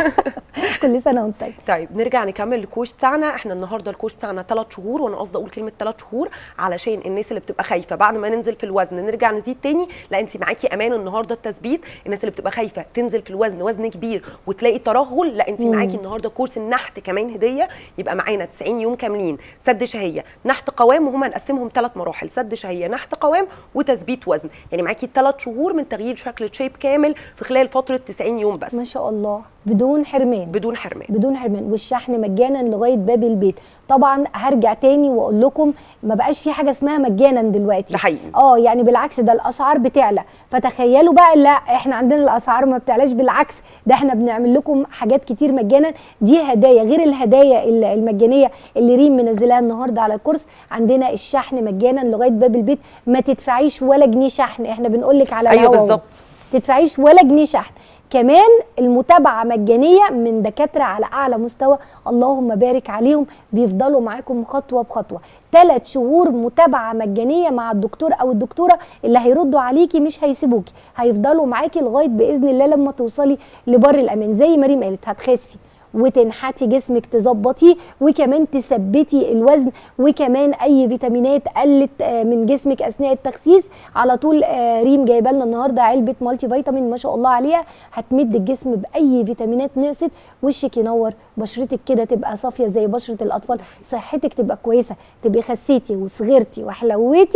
كل سنه وانت طيب. طيب نرجع نكمل الكوش بتاعنا. احنا النهارده الكوش بتاعنا ثلاث شهور، وانا قصدي اقول كلمه ثلاث شهور علشان الناس اللي بتبقى خايفه بعد ما ننزل في الوزن نرجع نزيد تاني، لا انت معاكي امان النهارده التثبيت. الناس اللي بتبقى خايفه تنزل في الوزن وزن كبير وتلاقي ترهل، لا انت معاكي النهارده كورس النحت كمان هديه، يبقى معانا تسعين يوم كاملين سد شهيه نحت قوام، وهم هنقسمهم ثلاث مراحل، سد شهيه نحت قوام وتثبيت وزن، يعني معاكي ثلاث شهور من تغيير شكل شيب كامل في خلال فتره تسعين يوم بس. ما شاء الله. بدون حرمان بدون حرمان بدون حرمان، والشحن مجانا لغايه باب البيت. طبعا هرجع تاني واقول لكم ما بقاش في حاجه اسمها مجانا دلوقتي، ده حقيقي. اه يعني بالعكس ده الاسعار بتعلى، فتخيلوا بقى لا احنا عندنا الاسعار ما بتعلاش، بالعكس ده احنا بنعمل لكم حاجات كتير مجانا. دي هدايا غير الهدايا المجانيه اللي ريم منزلاها النهارده على الكورس. عندنا الشحن مجانا لغايه باب البيت، ما تدفعيش ولا جنيه شحن، احنا بنقول لك على ايوه الهوا بالظبط، تدفعيش ولا جنيه شحن. كمان المتابعه مجانيه من دكاتره على اعلى مستوى، اللهم بارك عليهم، بيفضلوا معاكم خطوه بخطوه. ثلاث شهور متابعه مجانيه مع الدكتور او الدكتوره اللي هيردوا عليكي، مش هيسيبوكي، هيفضلوا معاكي لغايه باذن الله لما توصلي لبر الامان. زي ما ريم قالت هتخسي وتنحتي جسمك تظبطيه، وكمان تثبتي الوزن، وكمان اي فيتامينات قلت من جسمك اثناء التخسيس على طول ريم جايبه لنا النهارده علبه مالتي فيتامين ما شاء الله عليها، هتمد الجسم باي فيتامينات نقصت، وشك ينور، بشرتك كده تبقى صافيه زي بشره الاطفال، صحتك تبقى كويسه، تبقي خسيتي وصغرتي وحلوتي،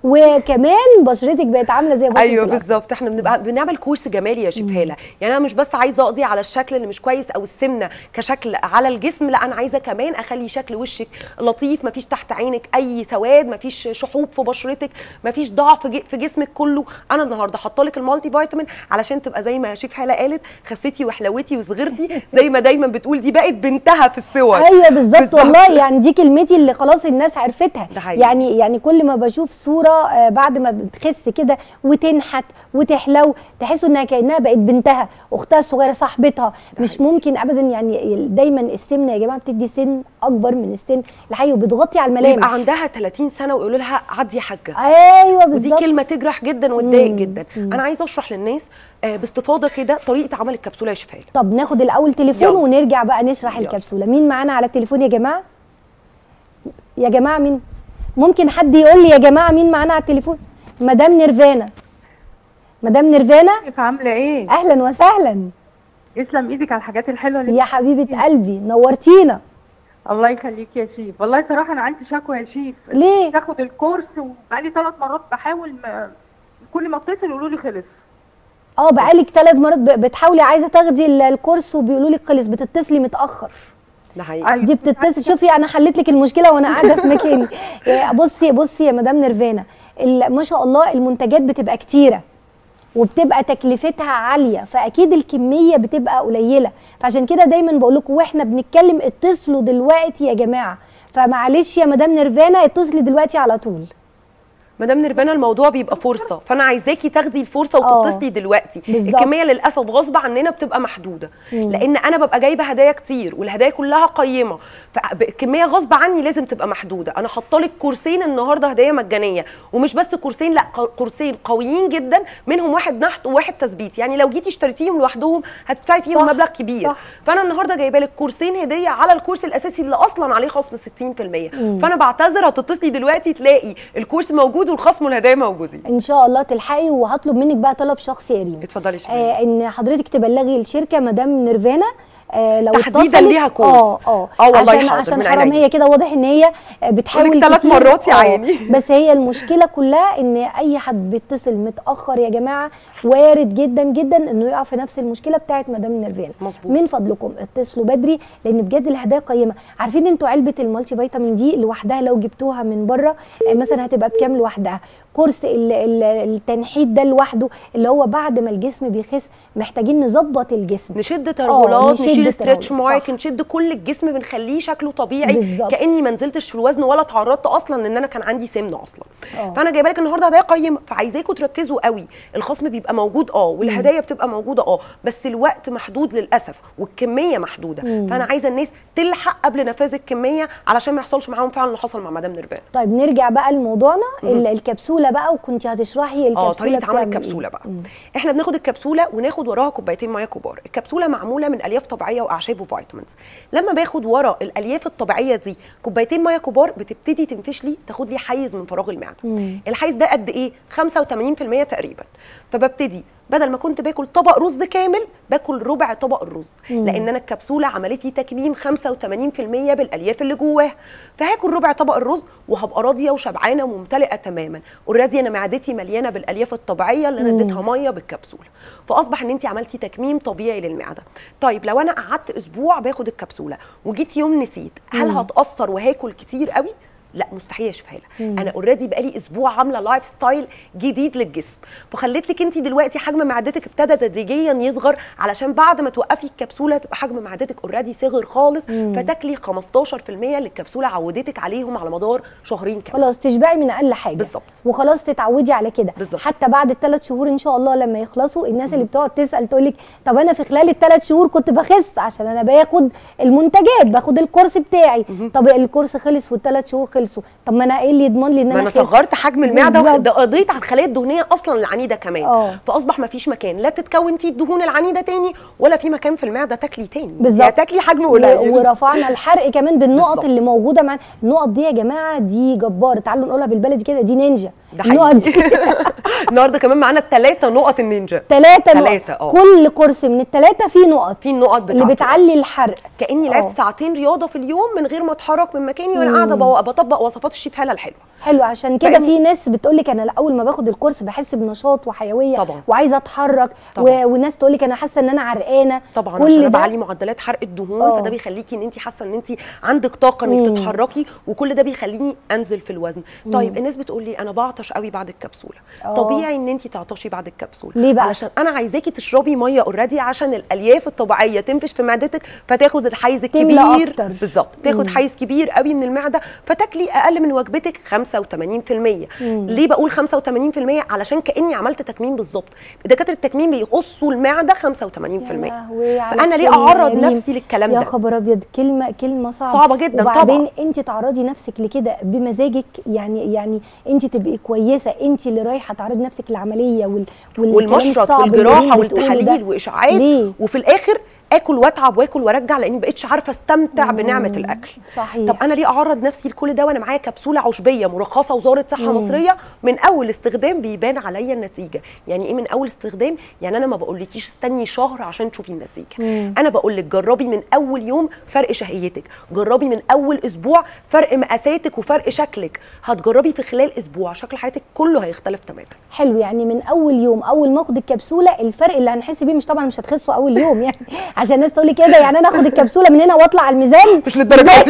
وكمان بشرتك بقت عامله زي بشره ايوه الأطفال. بالظبط. احنا بنبقى بنعمل كورس جمالي يا شيف هاله، يعني انا مش بس عايزه اقضي على الشكل اللي مش كويس او السمنه كشكل على الجسم، لا انا عايزه كمان اخلي شكل وشك لطيف، مفيش تحت عينك اي سواد، مفيش شحوب في بشرتك، مفيش ضعف في جسمك كله. انا النهارده حاطه لك المالتي فيتامين علشان تبقى زي ما شيف هاله قالت، خسيتي وحلوتي وصغرتي زي ما دايما بتقول، دي بقت بنتها في الصور. ايوه بالظبط والله، يعني دي كلمتي اللي خلاص الناس عرفتها. يعني يعني كل ما بشوف صوره بعد ما بتخس كده وتنحت وتحلو، تحسوا انها كانها بقت بنتها، اختها الصغيره، صاحبتها. مش ممكن ابدا، يعني دايما السمنه يا جماعه بتدي سن اكبر من السن الحقيقي، وبتغطي على الملامح. يبقى عندها ثلاثين سنه ويقولوا لها عدي يا حاجه. ايوه بالظبط، ودي كلمه تجرح جدا وتضايق جدا. مم. انا عايزه اشرح للناس آه باستفاضه كده طريقه عمل الكبسوله يا شيف هاله. طب ناخد الاول تليفون يلا. ونرجع بقى نشرح يلا. الكبسوله. مين معانا على التليفون يا جماعه؟ يا جماعه مين؟ ممكن حد يقول لي يا جماعه مين معانا على التليفون؟ مدام نيرفانا. مدام نيرفانا كيف عامله ايه؟ اهلا وسهلا. يسلم ايدك على الحاجات الحلوه اللي يا حبيبه قلبي، نورتينا. الله يخليك يا شيف. والله صراحه انا عندي شكوى يا شيف. ليه؟ باخد الكورس وبقالي ثلاث مرات بحاول، ما كل ما اتصل يقولوا لي خلص. اه بقالك ثلاث مرات بتحاولي عايزه تاخدي الكورس وبيقولوا لك خلص، بتتصلي متاخر. ده حقيقي. دي بتتصل. شوفي انا حليت لك المشكله وانا قاعده في مكاني. بصي بصي يا مدام نيرفانا، ما شاء الله المنتجات بتبقى كتيره وبتبقى تكلفتها عاليه، فاكيد الكميه بتبقى قليله، فعشان كده دايما بقول لكم واحنا بنتكلم اتصلوا دلوقتي يا جماعه. فمعلش يا مدام نيرفانا اتصلي دلوقتي على طول. مدام نيرفانا الموضوع بيبقى فرصه، فانا عايزاكي تاخدي الفرصه وتتصلي دلوقتي. بالزبط. الكميه للاسف غصب عننا بتبقى محدوده، مم. لان انا ببقى جايبه هدايا كتير والهدايا كلها قيمه، فالكميه غصب عني لازم تبقى محدوده. انا حاطه لك كورسين النهارده هدايا مجانيه، ومش بس كورسين، لا كورسين قويين جدا، منهم واحد نحت وواحد تثبيت، يعني لو جيتي اشتريتيهم لوحدهم هتدفعي فيهم مبلغ كبير. صح. فانا النهارده جايبه لك كورسين هديه على الكورس الاساسي اللي اصلا عليه خصم ستين في المية. مم. فانا بعتذر، هتتصلي دلوقتي تلاقي الكورس موجود والخصم والهدايا موجودين ان شاء الله تلحقي. وهطلب منك بقى طلب شخصي يا ريم. اتفضلي. آه ان حضرتك تبلغي الشركه مدام نيرفانا آه لو تحديدا ليها كورس. اه اه اه والله عشان عشان حرام، هي كده واضح ان هي بتحاول ثلاث مرات يا عيني. بس هي المشكله كلها ان اي حد بيتصل متاخر يا جماعه وارد جدا جدا انه يقع في نفس المشكله بتاعت مدام نيرفانا. من فضلكم اتصلوا بدري، لان بجد الهدايا قيمه. عارفين انتوا علبه المالتي فيتامين دي لوحدها لو جبتوها من بره مثلا هتبقى بكام لوحدها؟ كورس التنحيت ده لوحده اللي هو بعد ما الجسم بيخس محتاجين نظبط الجسم، نشد ترهلات، نشيل ستريتش مارك، نشد كل الجسم، بنخليه شكله طبيعي بالزبط. كاني ما نزلتش في الوزن ولا اتعرضت اصلا لان انا كان عندي سمنه اصلا. أوه. فانا جايبه لك النهارده هدايا قيمه، فعايزاكم تركزوا قوي. الخصم بيبقى موجود اه والهدايا بتبقى موجوده اه، بس الوقت محدود للاسف والكميه محدوده. مم. فانا عايزه الناس تلحق قبل نفاذ الكميه علشان ما يحصلش معاهم فعلا اللي حصل مع مدام نيرفانا. طيب نرجع بقى لموضوعنا. الكبسوله بقى، وكنت هتشرحي الكبسوله اه طريقه عمل الكبسوله بقى. مم. احنا بناخد الكبسوله وناخد وراها كوبايتين ميه كبار. الكبسوله معموله من الياف طبيعيه واعشاب وفيتامينز. لما باخد ورا الالياف الطبيعيه دي كوبايتين ميه كبار بتبتدي تنفش لي، تاخد لي حيز من فراغ المعده. مم. الحيز ده قد ايه؟ خمسة وثمانين في المية تقريبا. فببتدي بدل ما كنت باكل طبق رز كامل باكل ربع طبق الرز، مم. لان انا الكبسوله عملت لي تكميم خمسة وثمانين في المية بالالياف اللي جواها، فهاكل ربع طبق الرز وهبقى راضيه وشبعانه وممتلئه تماما. اوريدي انا معدتي مليانه بالالياف الطبيعيه اللي انا اديتها ميه بالكبسوله، فاصبح ان انت عملتي تكميم طبيعي للمعده. طيب لو انا قعدت اسبوع باخد الكبسوله وجيت يوم نسيت، هل مم. هتاثر وهاكل كتير قوي؟ لا مستحيل يا شفاله. انا اوريدي بقالي اسبوع عامله لايف ستايل جديد للجسم، فخليت لك انت دلوقتي حجم معدتك ابتدى تدريجيا يصغر، علشان بعد ما توقفي الكبسوله تبقى حجم معدتك اوريدي صغر خالص، مم. فتاكلي خمستاشر في المية اللي الكبسوله عودتك عليهم على مدار شهرين كمان. خلاص تشبعي من اقل حاجه بالظبط، وخلاص تتعودي على كده. بالظبط. حتى بعد الثلاث شهور ان شاء الله لما يخلصوا، الناس اللي بتقعد تسال تقول لك طب انا في خلال الثلاث شهور كنت بخس عشان انا باخد المنتجات، باخد الكورس بتاعي، طب الكورس خلص والثلاث شهور خلصوا، طب ما انا ايه اللي يضمن لي ان ما انا انا أخس؟ صغرت حجم المعده بالظبط. ده قضيت على الخلايا الدهنيه اصلا العنيده كمان. أوه. فاصبح ما فيش مكان لا تتكون فيه الدهون العنيده تاني، ولا في مكان في المعده تاكلي تاني، بالظبط. يعني تاكلي حجم قليل. ورفعنا الحرق كمان بالنقط بالظبط. اللي موجوده معانا. النقط دي يا جماعه دي جباره، تعالوا نقولها بالبلدي كده، دي نينجا. ده النقط دي النهارده كمان معانا الثلاثه نقط النينجا. ثلاثه تلاتة، نقط، اه. كل كورس من الثلاثه فيه نقط، في النقط بتاعته اللي بتعلي الحرق. كاني اه. لعبت ساعتين رياضه في اليوم من غير ما اتحرك من مكاني، وانا قاعده بطبق وصفات الشيف هاله الحلوه. حلو، عشان كده في ناس بتقول لك انا اول ما باخد الكورس بحس بنشاط وحيويه طبعا. وعايزه اتحرك، و... والناس تقول لك انا حاسه ان انا عرقانه. طبعا كل عشان ده بعلي معدلات حرق الدهون، أوه. فده بيخليكي ان انت حاسه ان انت عندك طاقه انك تتحركي، وكل ده بيخليني انزل في الوزن. مم. طيب الناس بتقول لي انا بعطش قوي بعد الكبسوله. أوه. طبيعي ان انت تعطشي بعد الكبسوله. ليه بقى؟ علشان انا عايزاكي تشربي ميه اوريدي، عشان الالياف الطبيعيه تنفش في معدتك، فتاخد الحيز الكبير بالظبط، تاخد حيز كبير قوي من المعده، فتاكلي اقل من وجبتك خمسة وثمانين في المية. ليه بقول خمسة وثمانين في المية؟ علشان كاني عملت تكميم بالظبط. دكاتره التكميم بيقصوا المعده خمسة وثمانين في المية، فانا ليه اعرض نفسي للكلام ده؟ يا خبر ابيض، كلمه كلمه صعبه صعبه جدا. وبعدين انت تعرضي نفسك لكده بمزاجك، يعني يعني انت تبقي كويسه، انت اللي رايحه تعرضي نفسك العمليه وال والمشرط والجراحه والتحاليل واشعاعات، وفي الاخر اكل واتعب واكل وارجع لاني بقيتش عارفه استمتع بنعمه الاكل. صحيح. طب انا ليه اعرض نفسي لكل ده وانا معايا كبسوله عشبيه مرخصه وزاره صحه مم. مصريه؟ من اول استخدام بيبان عليا النتيجه. يعني ايه من اول استخدام؟ يعني انا ما بقولكيش استني شهر عشان تشوفي النتيجه. مم. انا بقول لك جربي من اول يوم فرق شهيتك، جربي من اول اسبوع فرق مقاساتك وفرق شكلك، هتجربي في خلال اسبوع شكل حياتك كله هيختلف تماما. حلو، يعني من اول يوم اول ما اخد الكبسوله الفرق اللي هنحس بيه، مش طبعا مش هتخسوا اول يوم يعني عشان الناس تقول لي كده، يعني انا اخد الكبسوله من هنا واطلع على الميزان؟ مش للدرجه دي.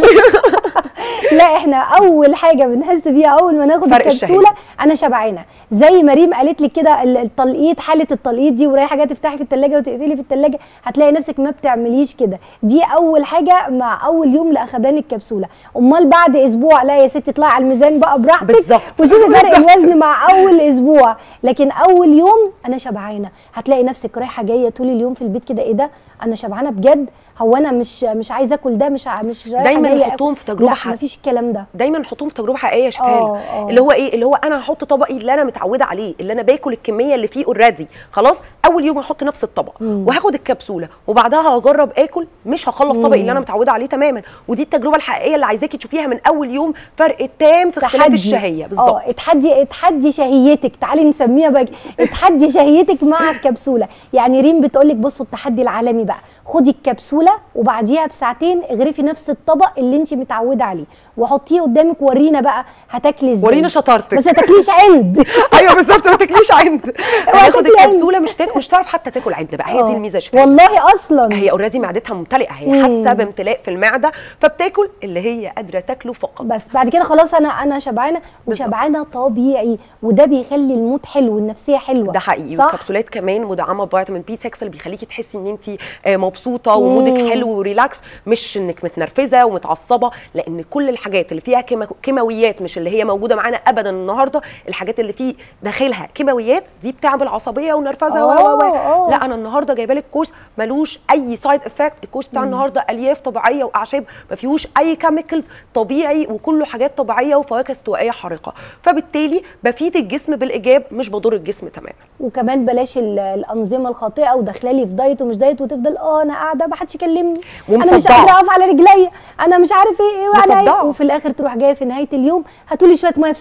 لا، احنا اول حاجه بنحس بيها اول ما ناخد الكبسوله انا شبعانه، زي ما ريم قالت لك كده، التلقيط، حاله التلقيط دي، ورايحه جايه تفتحي في الثلاجه وتقفلي في الثلاجه، هتلاقي نفسك ما بتعمليش كده. دي اول حاجه مع اول يوم لاخدان الكبسوله. امال بعد اسبوع لا يا ستي اطلعي على الميزان بقى براحتك وشوفي فرق الوزن مع اول اسبوع، لكن اول يوم انا شبعانه، هتلاقي نفسك رايحه جايه طول اليوم في البيت كده، ايه ده انا شبعانه بجد، هو انا مش مش عايزه اكل ده، مش مش رايحه دايما نحطهم في تجربه حقيقيه. لا مفيش الكلام ده، دايما نحطهم في تجربه حقيقيه يا شفاله. اللي هو ايه؟ اللي هو انا هحط طبقي اللي انا متعوده عليه، اللي انا باكل الكميه اللي فيه اوريدي، خلاص اول يوم هحط نفس الطبق مم. وهاخد الكبسوله، وبعدها هجرب اكل، مش هخلص طبقي اللي انا متعوده عليه تماما. ودي التجربه الحقيقيه اللي عايزاكي تشوفيها من اول يوم، فرق تام في اختلاف الشهيه. بالظبط، اه اتحدي اتحدي شهيتك، تعالي نسميها بقى اتحدي شهيتك مع الكبسوله. يعني ريم بتقول لك بصوا التحدي العالمي بقى، خدي الكبسوله وبعديها بساعتين اغرفي نفس الطبق اللي انت متعوده عليه وحطيه قدامك، ورينا بقى هتاكلي ازاي، ورينا شطارتك، بس ما تاكليش عند. ايوه بالظبط، ما تاكليش عند. هتاخد الكبسوله مش تاكل، مش تعرف حتى تاكل عند بقى. هي دي الميزه شويه والله، اصلا هي اوريدي معدتها ممتلئه، هي حاسه بامتلاء في المعده، فبتاكل اللي هي قادره تاكله فقط. بس بعد كده خلاص انا انا شبعانه، وشبعانه طبيعي، وده بيخلي المود حلو والنفسيه حلوه. ده حقيقي. والكبسولات كمان مدعمه بفيتامين بي ستة اللي بيخليكي تحسي ان انت مبسوطه ومودك حلو وريلاكس، مش انك متنرفزه ومتعصبه، لان كل الحاجات اللي فيها كيماويات مش اللي هي موجوده معانا ابدا النهارده، الحاجات اللي فيه داخلها كيماويات دي بتعمل عصبيه ونرفزه و و لا انا النهارده جايبه لك كورس ملوش اي سايد افكت. الكورس بتاع النهارده الياف طبيعيه واعشاب، ما فيهوش اي كيميكلز، طبيعي وكله حاجات طبيعيه وفواكه استوائيه حارقه، فبالتالي بفيد الجسم بالايجاب مش بضر الجسم تماما. وكمان بلاش الانظمه الخاطئه وداخله لي في دايت ومش دايت، وتفضل اه انا قاعده ما حدش يكلمني، انا مش قادره اقف على رجليا، انا مش عارف ايه وانا ايه، وفي الاخر تروح جايه في نهايه اليوم هاتولي شويه ميه بسكر.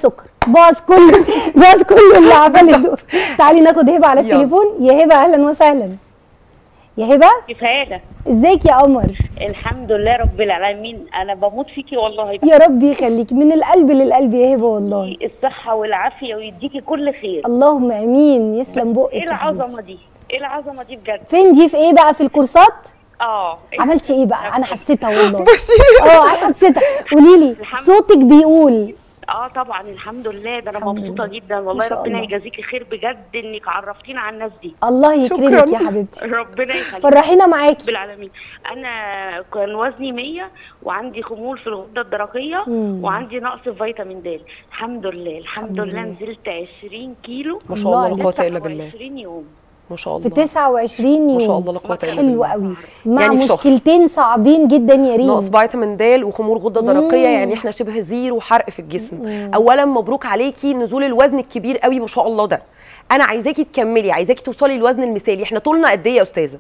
باظ كل باظ كل اللي عملته دول. تعالي ناخد هبه على التليفون. يا هبه اهلا وسهلا. يا هبه كيف حالك؟ ازيك يا قمر؟ الحمد لله رب العالمين، انا بموت فيكي والله. يا رب يخليكي من القلب للقلب يا هبه والله. الصحه والعافيه ويديكي كل خير. اللهم امين. يسلم بقك. ايه العظمه دي؟ ايه العظمه دي بجد؟ فين دي؟ في ايه بقى؟ في الكورسات؟ اه. عملتي ايه بقى؟ انا حسيتها والله. اه انا حسيتها. قولي لي صوتك بيقول. اه طبعا الحمد لله، ده انا مبسوطه جدا والله. ربنا يجازيكي خير بجد انك عرفتينا على الناس دي. الله يكرمك يا حبيبتي. ربنا يخليك. فرحينا معاكي بالعالمين. انا كان وزني مية وعندي خمول في الغده الدرقيه مم. وعندي نقص في فيتامين د. الحمد لله الحمد لله نزلت عشرين كيلو ما شاء الله لا قوه الا بالله. عشرين يوم ما شاء الله في تسعة وعشرين يوم. ما شاء الله لا قوه الا بالله. حلو قوي. مع يعني مشكلتين صعبين جدا يا ريم. نقص فيتامين د وخمول غده درقيه، يعني احنا شبه زيرو حرق في الجسم. مم. اولا مبروك عليكي نزول الوزن الكبير قوي ما شاء الله ده. انا عايزاكي تكملي، عايزاكي توصلي للوزن المثالي. احنا طولنا قد ايه يا استاذه؟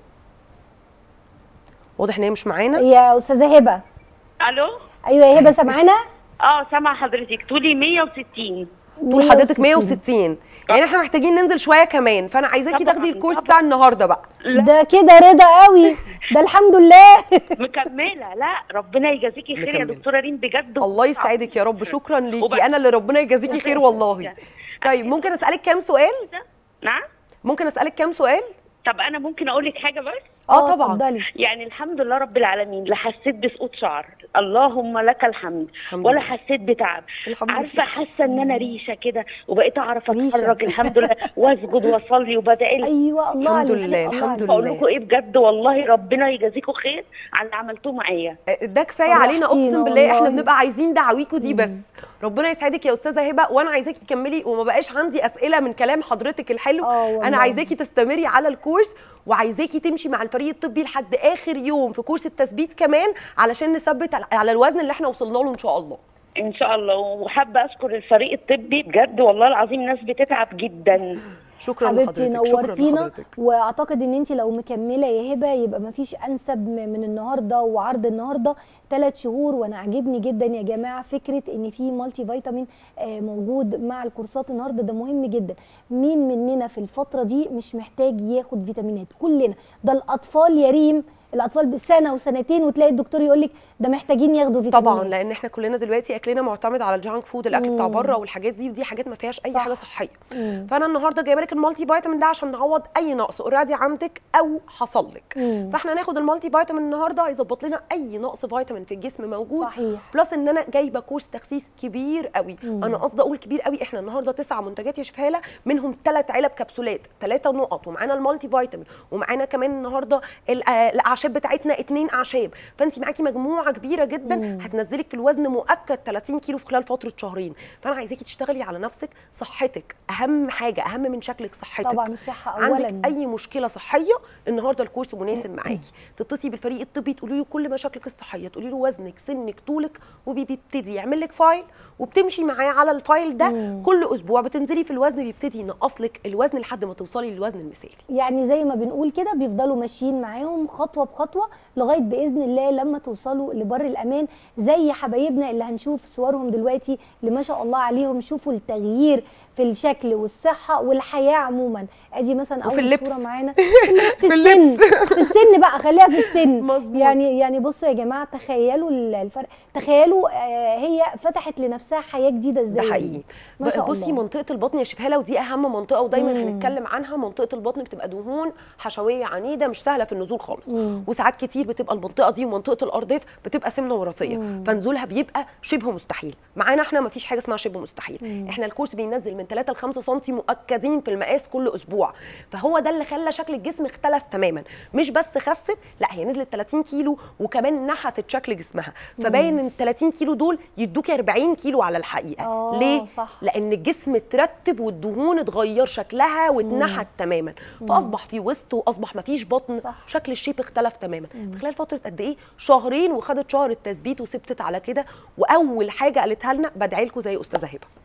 واضح ان هي مش معانا. يا استاذه هبه. الو. ايوه يا هبه سامعانا؟ اه سامعه حضرتك. طولي مية وستين. طول حضرتك مية وستين، يعني احنا محتاجين ننزل شويه كمان، فانا عايزاكي تاخدي الكورس بتاع النهارده بقى. ده كده رضا قوي. ده الحمد لله. مكمله. لا ربنا يجازيكي خير يا دكتوره ريم بجد. الله يسعدك يا رب. شكرا ليكي. انا اللي ربنا يجازيكي خير والله. طيب ممكن اسالك كام سؤال؟ نعم ممكن اسالك كام سؤال؟ طب انا ممكن اقول لك حاجه بس؟ اه طبعا. فضلي. يعني الحمد لله رب العالمين لا حسيت بسقوط شعر، اللهم لك الحمد، الحمد ولا حسيت بتعب. عارفه حاسه ان انا ريشه كده وبقيت اعرف اتحرك الحمد لله واسجد واصلي وبدعي. ايوه الله الحمد لله الحمد لله. بقول لكم ايه بجد والله ربنا يجازيكم خير على اللي عملتوه معايا. ده كفايه علينا اقسم بالله. احنا بنبقى عايزين دعاويكوا دي بس. ربنا يسعدك يا استاذه هبه، وانا عايزاكي تكملي وما بقاش عندي اسئله من كلام حضرتك الحلو. انا عايزاكي تستمري على الكورس، وعايزاكي تمشي مع الفريق الطبي لحد اخر يوم في كورس التثبيت كمان علشان نثبت على الوزن اللي احنا وصلنا له ان شاء الله. ان شاء الله. وحابه اشكر الفريق الطبي بجد والله العظيم، ناس بتتعب جدا. شكرا حبيبتي نورتينا. واعتقد ان انت لو مكمله يا هبه يبقى ما فيش انسب من النهارده وعرض النهارده ثلاث شهور. وانا عاجبني جدا يا جماعه فكره ان في مالتي فيتامين موجود مع الكورسات النهارده، ده مهم جدا. مين مننا في الفتره دي مش محتاج ياخد فيتامينات؟ كلنا. ده الاطفال يا ريم، الاطفال بسنه وسنتين وتلاقي الدكتور يقول لك ده محتاجين ياخدوا فيتامينات. طبعا لان احنا كلنا دلوقتي اكلنا معتمد على الجانك فود، الاكل مم. بتاع بره والحاجات دي، ودي حاجات ما فيهاش اي صح. حاجه صحيه. مم. فانا النهارده جايبه لك المالتي فيتامين ده عشان نعوض اي نقص اوريدي عندك او حصل لك. مم. فاحنا هناخد المالتي فيتامين النهارده هيظبط لنا اي نقص فيتامين في الجسم موجود. صحيح. بلس ان انا جايبه كورس تخسيس كبير قوي. مم. انا قصدي اقول كبير قوي. احنا النهارده تسع منتجات يا شفاله، منهم ثلاث علب كبسولات، ثلاثه نقط، ومعانا المالتي فيتامين، ومعانا كمان النهارده الاعشاب بتاعتنا اتنين اعشاب. فانت معاكي مجموعه كبيره جدا مم. هتنزلك في الوزن مؤكد ثلاثين كيلو في خلال فتره شهرين. فانا عايزاكي تشتغلي على نفسك. صحتك اهم حاجه، اهم من شكلك صحتك. طبعا الصحه اولا. عندك اي مشكله صحيه النهارده الكورس مناسب معاكي. تتصلي بالفريق الطبي تقولي له كل مشاكلك الصحيه، تقولي له وزنك سنك طولك، وبيبتدي يعمل لك فايل وبتمشي معاه على الفايل ده. مم. كل اسبوع بتنزلي في الوزن، بيبتدي ينقص لك الوزن لحد ما توصلي للوزن المثالي. يعني زي ما بنقول كده بيفضلوا ماشيين معاهم خطوه بخطوه لغايه باذن الله لما توصلوا لبر الامان، زي حبايبنا اللي هنشوف صورهم دلوقتي اللي ما شاء الله عليهم. شوفوا التغيير في الشكل والصحه والحياه عموما. ادي مثلا اول صوره معانا في السن. في السن بقى خليها في السن. مظبوط. يعني يعني بصوا يا جماعه، تخيلوا الفرق، تخيلوا هي فتحت لنفسها حياه جديده ازاي. ده حقيقي. ما شاء بصي الله. منطقه البطن يا شفاله، ودي اهم منطقه ودايما مم. هنتكلم عنها. منطقه البطن بتبقى دهون حشويه عنيده مش سهله في النزول خالص. مم. وساعات كتير بتبقى المنطقه دي ومنطقه الارداف بتبقى سمنه وراثيه، فنزولها بيبقى شبه مستحيل. معانا احنا ما فيش حاجه اسمها شبه مستحيل. مم. احنا الكورس بينزل من ثلاثة ل خمسة سم مؤكدين في المقاس كل اسبوع. فهو ده اللي خلى شكل الجسم اختلف تماما. مش بس خست، لا هي نزلت ثلاثين كيلو وكمان نحتت شكل جسمها. فباين ان ال ثلاثين كيلو دول يدوكي أربعين كيلو على الحقيقه. ليه؟ صح. لان الجسم اترتب والدهون اتغير شكلها واتنحت تماما. فاصبح في وسط واصبح ما فيش بطن. صح. شكل الشيب اختلف تماما. مم. خلال فتره قد ايه؟ شهرين، وخدت شهر التثبيت وثبتت على كده. واول حاجه قالتها لنا بدعي لكم زي استاذه هبه.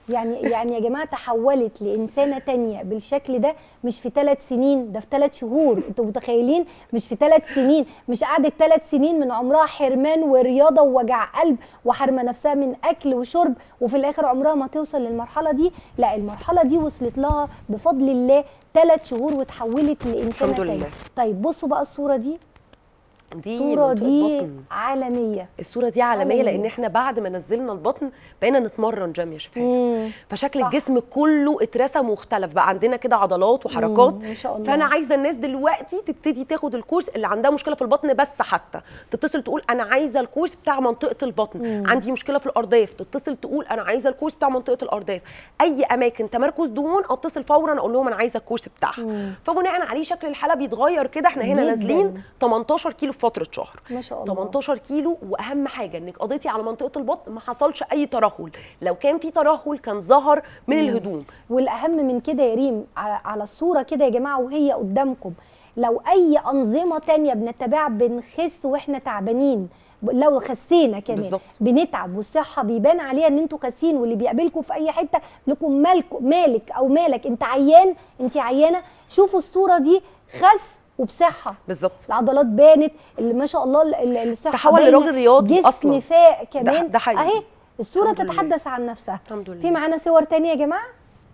يعني يعني يا جماعه تحولت لانسانه تانية بالشكل ده مش في ثلاث سنين، ده في ثلاث شهور. انتوا متخيلين؟ مش في ثلاث سنين، مش قعدت ثلاث سنين من عمرها حرمان ورياضه ووجع قلب وحرمه نفسها من اكل وشرب، وفي الاخر عمرها ما توصل للمرحله دي. لا، المرحله دي وصلت لها بفضل الله ثلاث شهور وتحولت لانسانه تانية. طيب بصوا بقى الصوره دي، دي الصورة دي عالمية. الصورة دي عالمية, عالمية لأن احنا بعد ما نزلنا البطن بقينا نتمرن جيم يا شفاء، فشكل صح. الجسم كله اترسم واختلف، بقى عندنا كده عضلات وحركات ما شاء الله. فأنا عايزة الناس دلوقتي تبتدي تاخد الكورس، اللي عندها مشكلة في البطن بس حتى تتصل تقول أنا عايزة الكورس بتاع منطقة البطن، مم. عندي مشكلة في الأرداف تتصل تقول أنا عايزة الكورس بتاع منطقة الأرداف، أي أماكن تمركز دهون أتصل فورا أقول لهم أنا عايزة الكورس بتاعها، فبناء عليه شكل الحالة بيتغير كده. احنا هنا نازلين تمنتاشر كيلو في فترة شهر ما شاء الله، تمنتاشر كيلو. واهم حاجه انك قضيتي على منطقه البطن ما حصلش اي ترهل، لو كان في ترهل كان ظهر من مم. الهدوم. والاهم من كده يا ريم على الصوره كده يا جماعه وهي قدامكم، لو اي انظمه تانية بنتبعها بنخس واحنا تعبانين، لو خسينا كمان بالزبط. بنتعب والصحه بيبان عليها ان انتوا خاسين، واللي بيقابلكم في اي حته لكم مالك مالك او مالك انت عيان انت عيانه، شوفوا الصوره دي خس وبصحه بالظبط، العضلات بانت اللي ما شاء الله الصحه تحول لراجل رياضي اصلا، جسم فاق كمان ده حقيقي اهي الصوره تتحدث عن نفسها. الحمد لله. في معانا صور تانية يا جماعه،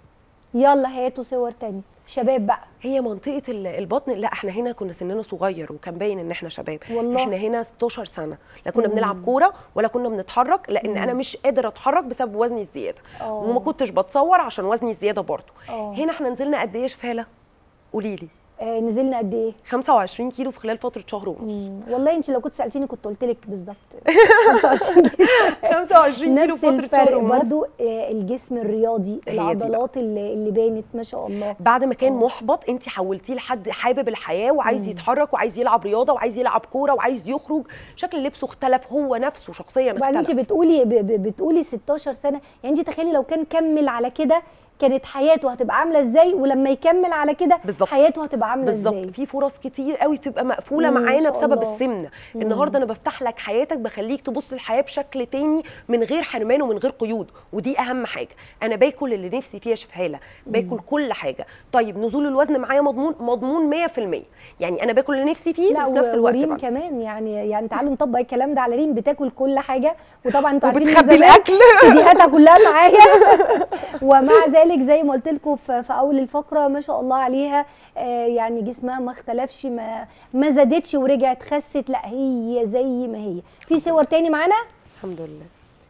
يلا هاتوا صور تانية شباب بقى. هي منطقه البطن، لا احنا هنا كنا سننا صغير وكان باين ان احنا شباب والله. احنا هنا ستاشر سنه، لا كنا مم. بنلعب كوره ولا كنا بنتحرك، لان مم. انا مش قادره اتحرك بسبب وزني الزياده، أوه. وما كنتش بتصور عشان وزني الزياده برضه. هنا احنا نزلنا قد ايه يا شفاله؟ قولي لي. آه نزلنا قد ايه؟ خمسة وعشرين كيلو في خلال فتره شهر ونص. والله انت لو كنت سالتيني كنت قلت لك بالظبط خمسة وعشرين كيلو خمسة وعشرين كيلو في فتره شهر ونص. برضو آه الجسم الرياضي، العضلات اللي, اللي بانت ما شاء الله. بعد ما كان أوه. محبط انت حولتيه لحد حابب الحياه وعايز مم. يتحرك وعايز يلعب رياضه وعايز يلعب كوره وعايز يخرج، شكل لبسه اختلف، هو نفسه شخصيا اختلف. وبعدين انت بتقولي بتقولي ستاشر سنه، يعني انت تخيلي لو كان كمل على كده كانت حياته هتبقى عامله ازاي، ولما يكمل على كده حياته هتبقى عامله ازاي. بالظبط، في فرص كتير قوي بتبقى مقفوله معانا بسبب الله. السمنه. مم. النهارده انا بفتح لك حياتك، بخليك تبص للحياه بشكل تاني من غير حرمان ومن غير قيود، ودي اهم حاجه. انا باكل اللي نفسي فيه يا شفهاله، باكل مم. كل حاجه. طيب نزول الوزن معايا مضمون مضمون مية في المية، يعني انا باكل اللي نفسي فيه وفي نفس الوقت ريم كمان يعني يعني تعالوا نطبق الكلام ده على ريم، بتاكل كل حاجه، وطبعا انتوا عارفين وبتخبي الاكل فيديوهاتها كلها معايا ومع ذلك زي ما قلت لكم في اول الفقره ما شاء الله عليها، آه يعني جسمها ما اختلفش، ما ما زادتش ورجعت خست، لا هي زي ما هي. في صور تاني معانا؟ الحمد لله.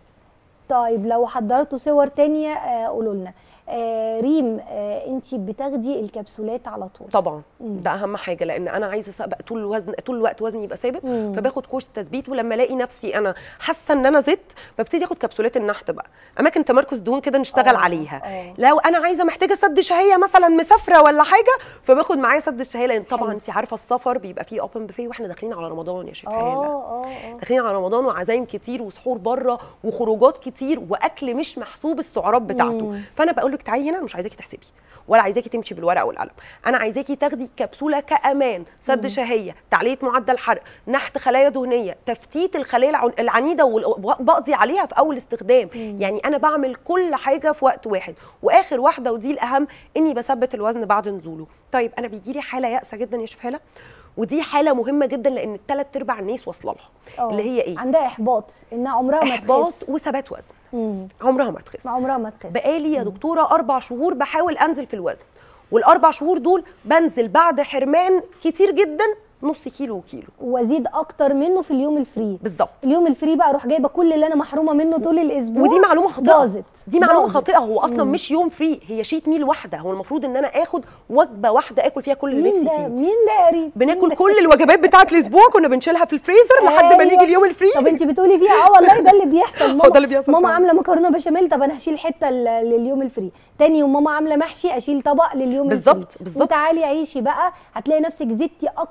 طيب لو حضرتوا صور تانية آه قولوا لنا. آه ريم آه انت بتاخدي الكبسولات على طول؟ طبعا مم. ده اهم حاجه، لان انا عايزه ابقى طول الوزن طول الوقت وزني يبقى ثابت، فباخد كورس تثبيت، ولما الاقي نفسي انا حاسه ان انا زدت ببتدي اخد كبسولات النحت بقى، اماكن تمركز دهون كده نشتغل أوه. عليها. أوه. لو انا عايزه محتاجه سد شهيه مثلا مسافره ولا حاجه فباخد معايا سد الشهيه، لان طبعا انت عارفه السفر بيبقى فيه اوبن بوفيه، واحنا داخلين على رمضان يا شفاله، داخلين على رمضان وعزايم كتير وسحور بره وخروجات كتير واكل مش محسوب السعرات بتاعته. مم. فانا بقول لك تعالي هنا، مش عايزاكي تحسبي ولا عايزاكي تمشي بالورقه والقلم، انا عايزاكي تاخدي كبسوله كامان، سد شهيه، تعليه معدل حرق، نحت خلايا دهنيه، تفتيت الخلايا العنيده وبقضي عليها في اول استخدام. مم. يعني انا بعمل كل حاجه في وقت واحد، واخر واحده ودي الاهم اني بثبت الوزن بعد نزوله. طيب انا بيجي لي حاله يائسه جدا يا شفاله، ودي حاله مهمه جدا لان الثلاث ارباع الناس واصله لها، اللي هي ايه؟ عندها احباط، انها عمرها ما تخس، احباط وثبات وزن. مم. عمرها ما تخس، عمرها ما تخس. بقالي يا دكتوره اربع شهور بحاول انزل في الوزن، والاربع شهور دول بنزل بعد حرمان كتير جدا نص كيلو وكيلو، وازيد اكتر منه في اليوم الفري. بالظبط، اليوم الفري بقى اروح جايبه كل اللي انا محرومه منه طول الاسبوع، ودي معلومه خاطئه. باظت دي معلومه خاطئه، هو اصلا مم. مش يوم فري، هي شيت ميل واحده، هو المفروض ان انا اخد وجبه واحده اكل فيها كل اللي نفسي فيه. مين ده يا ريم؟ بناكل كل الوجبات بتاعه الاسبوع كنا بنشيلها في الفريزر لحد أيوة. ما نيجي اليوم الفري. طب انت بتقولي فيها اه والله ده اللي بيحصل. ماما ده اللي بيحصل، ماما عامله مكرونه بشاميل، طب انا هشيل حته لليوم الفري، تاني يوم ماما عامله محشي اشيل طبق لليوم الفري. بالظبط بالظبط، وتعالي عيشي بقى هتلاقي نفسك زدتي اكتر من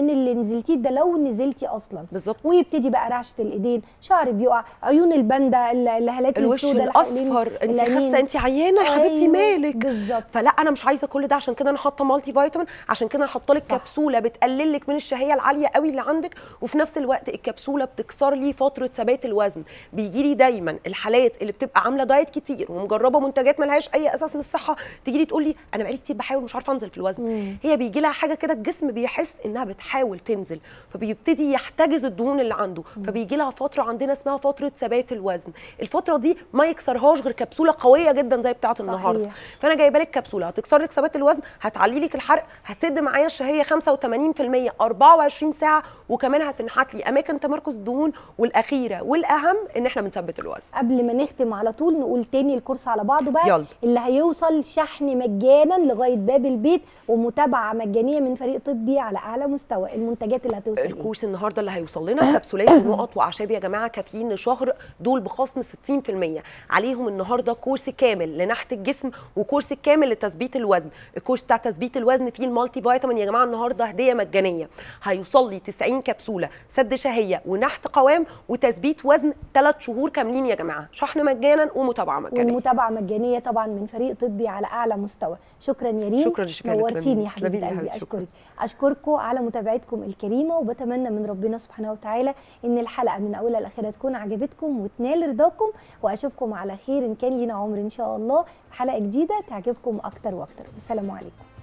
من اللي نزلتيه ده لو نزلتي اصلا بالظبط. ويبتدي بقى رعشه الايدين، شعر بيقع، عيون الباندا، الهالات الوش الاصفر، انت حاسه انت عيانه يا حبيبتي مالك. بالظبط. فلا انا مش عايزه كل ده، عشان كده انا حاطه مالتي فيتامين، عشان كده انا حاطه لك كبسوله بتقلل لك من الشهيه العاليه قوي اللي عندك، وفي نفس الوقت الكبسوله بتكسر لي فتره ثبات الوزن. بيجي لي دايما الحالات اللي بتبقى عامله دايت كتير ومجربه منتجات ملهاش اي اساس من الصحه، تيجي لي تقول لي انا بقالي كتير بحاول مش عارفه انزل في الوزن. مم. هي بيجي لها حاجه كده الجسم بيحس انها بتحاول تنزل، فبيبتدي يحتجز الدهون اللي عنده، فبيجي لها فتره عندنا اسمها فتره ثبات الوزن. الفتره دي ما يكسرهاش غير كبسوله قويه جدا زي بتاعه النهارده. فانا جايبه لك كبسوله هتكسر لك ثبات الوزن، هتعلي لك الحرق، هتسد معايا الشهيه خمسة وثمانين في المية أربعة وعشرين ساعه، وكمان هتنحت لي اماكن تمركز الدهون، والاخيره والاهم ان احنا بنثبت الوزن. قبل ما نختم على طول نقول تاني الكورس على بعضه بقى، يلا. اللي هيوصل شحن مجانا لغايه باب البيت ومتابعه مجانيه من فريق طبي على اعلى مستوى. المنتجات اللي هتوصل الكورس إيه؟ النهارده اللي هيوصل لنا كبسولات ونقط واعشاب يا جماعه كافيين لشهر، دول بخصم ستين في المية عليهم النهارده. كورس كامل لنحت الجسم وكورس كامل لتثبيت الوزن. الكورس بتاع تثبيت الوزن فيه المالتي فيتامين يا جماعه النهارده هديه مجانيه، هيوصل لي تسعين كبسوله سد شهيه ونحت قوام وتثبيت وزن ثلاث شهور كاملين يا جماعه، شحن مجانا ومتابعه مجانيه. والمتابعه مجانيه طبعا من فريق طبي على اعلى مستوى. شكرا يا ريم، شكرا شكرا نورتيني يا حبيبتي قلبي. اشكرك اشكركم على متابعتكم الكريمه، وبتمنى من ربنا سبحانه وتعالى ان الحلقه من اولها لاخرها تكون عجبتكم وتنال رضاكم، واشوفكم على خير ان كان لينا عمر ان شاء الله حلقه جديده تعجبكم اكتر واكتر. السلام عليكم.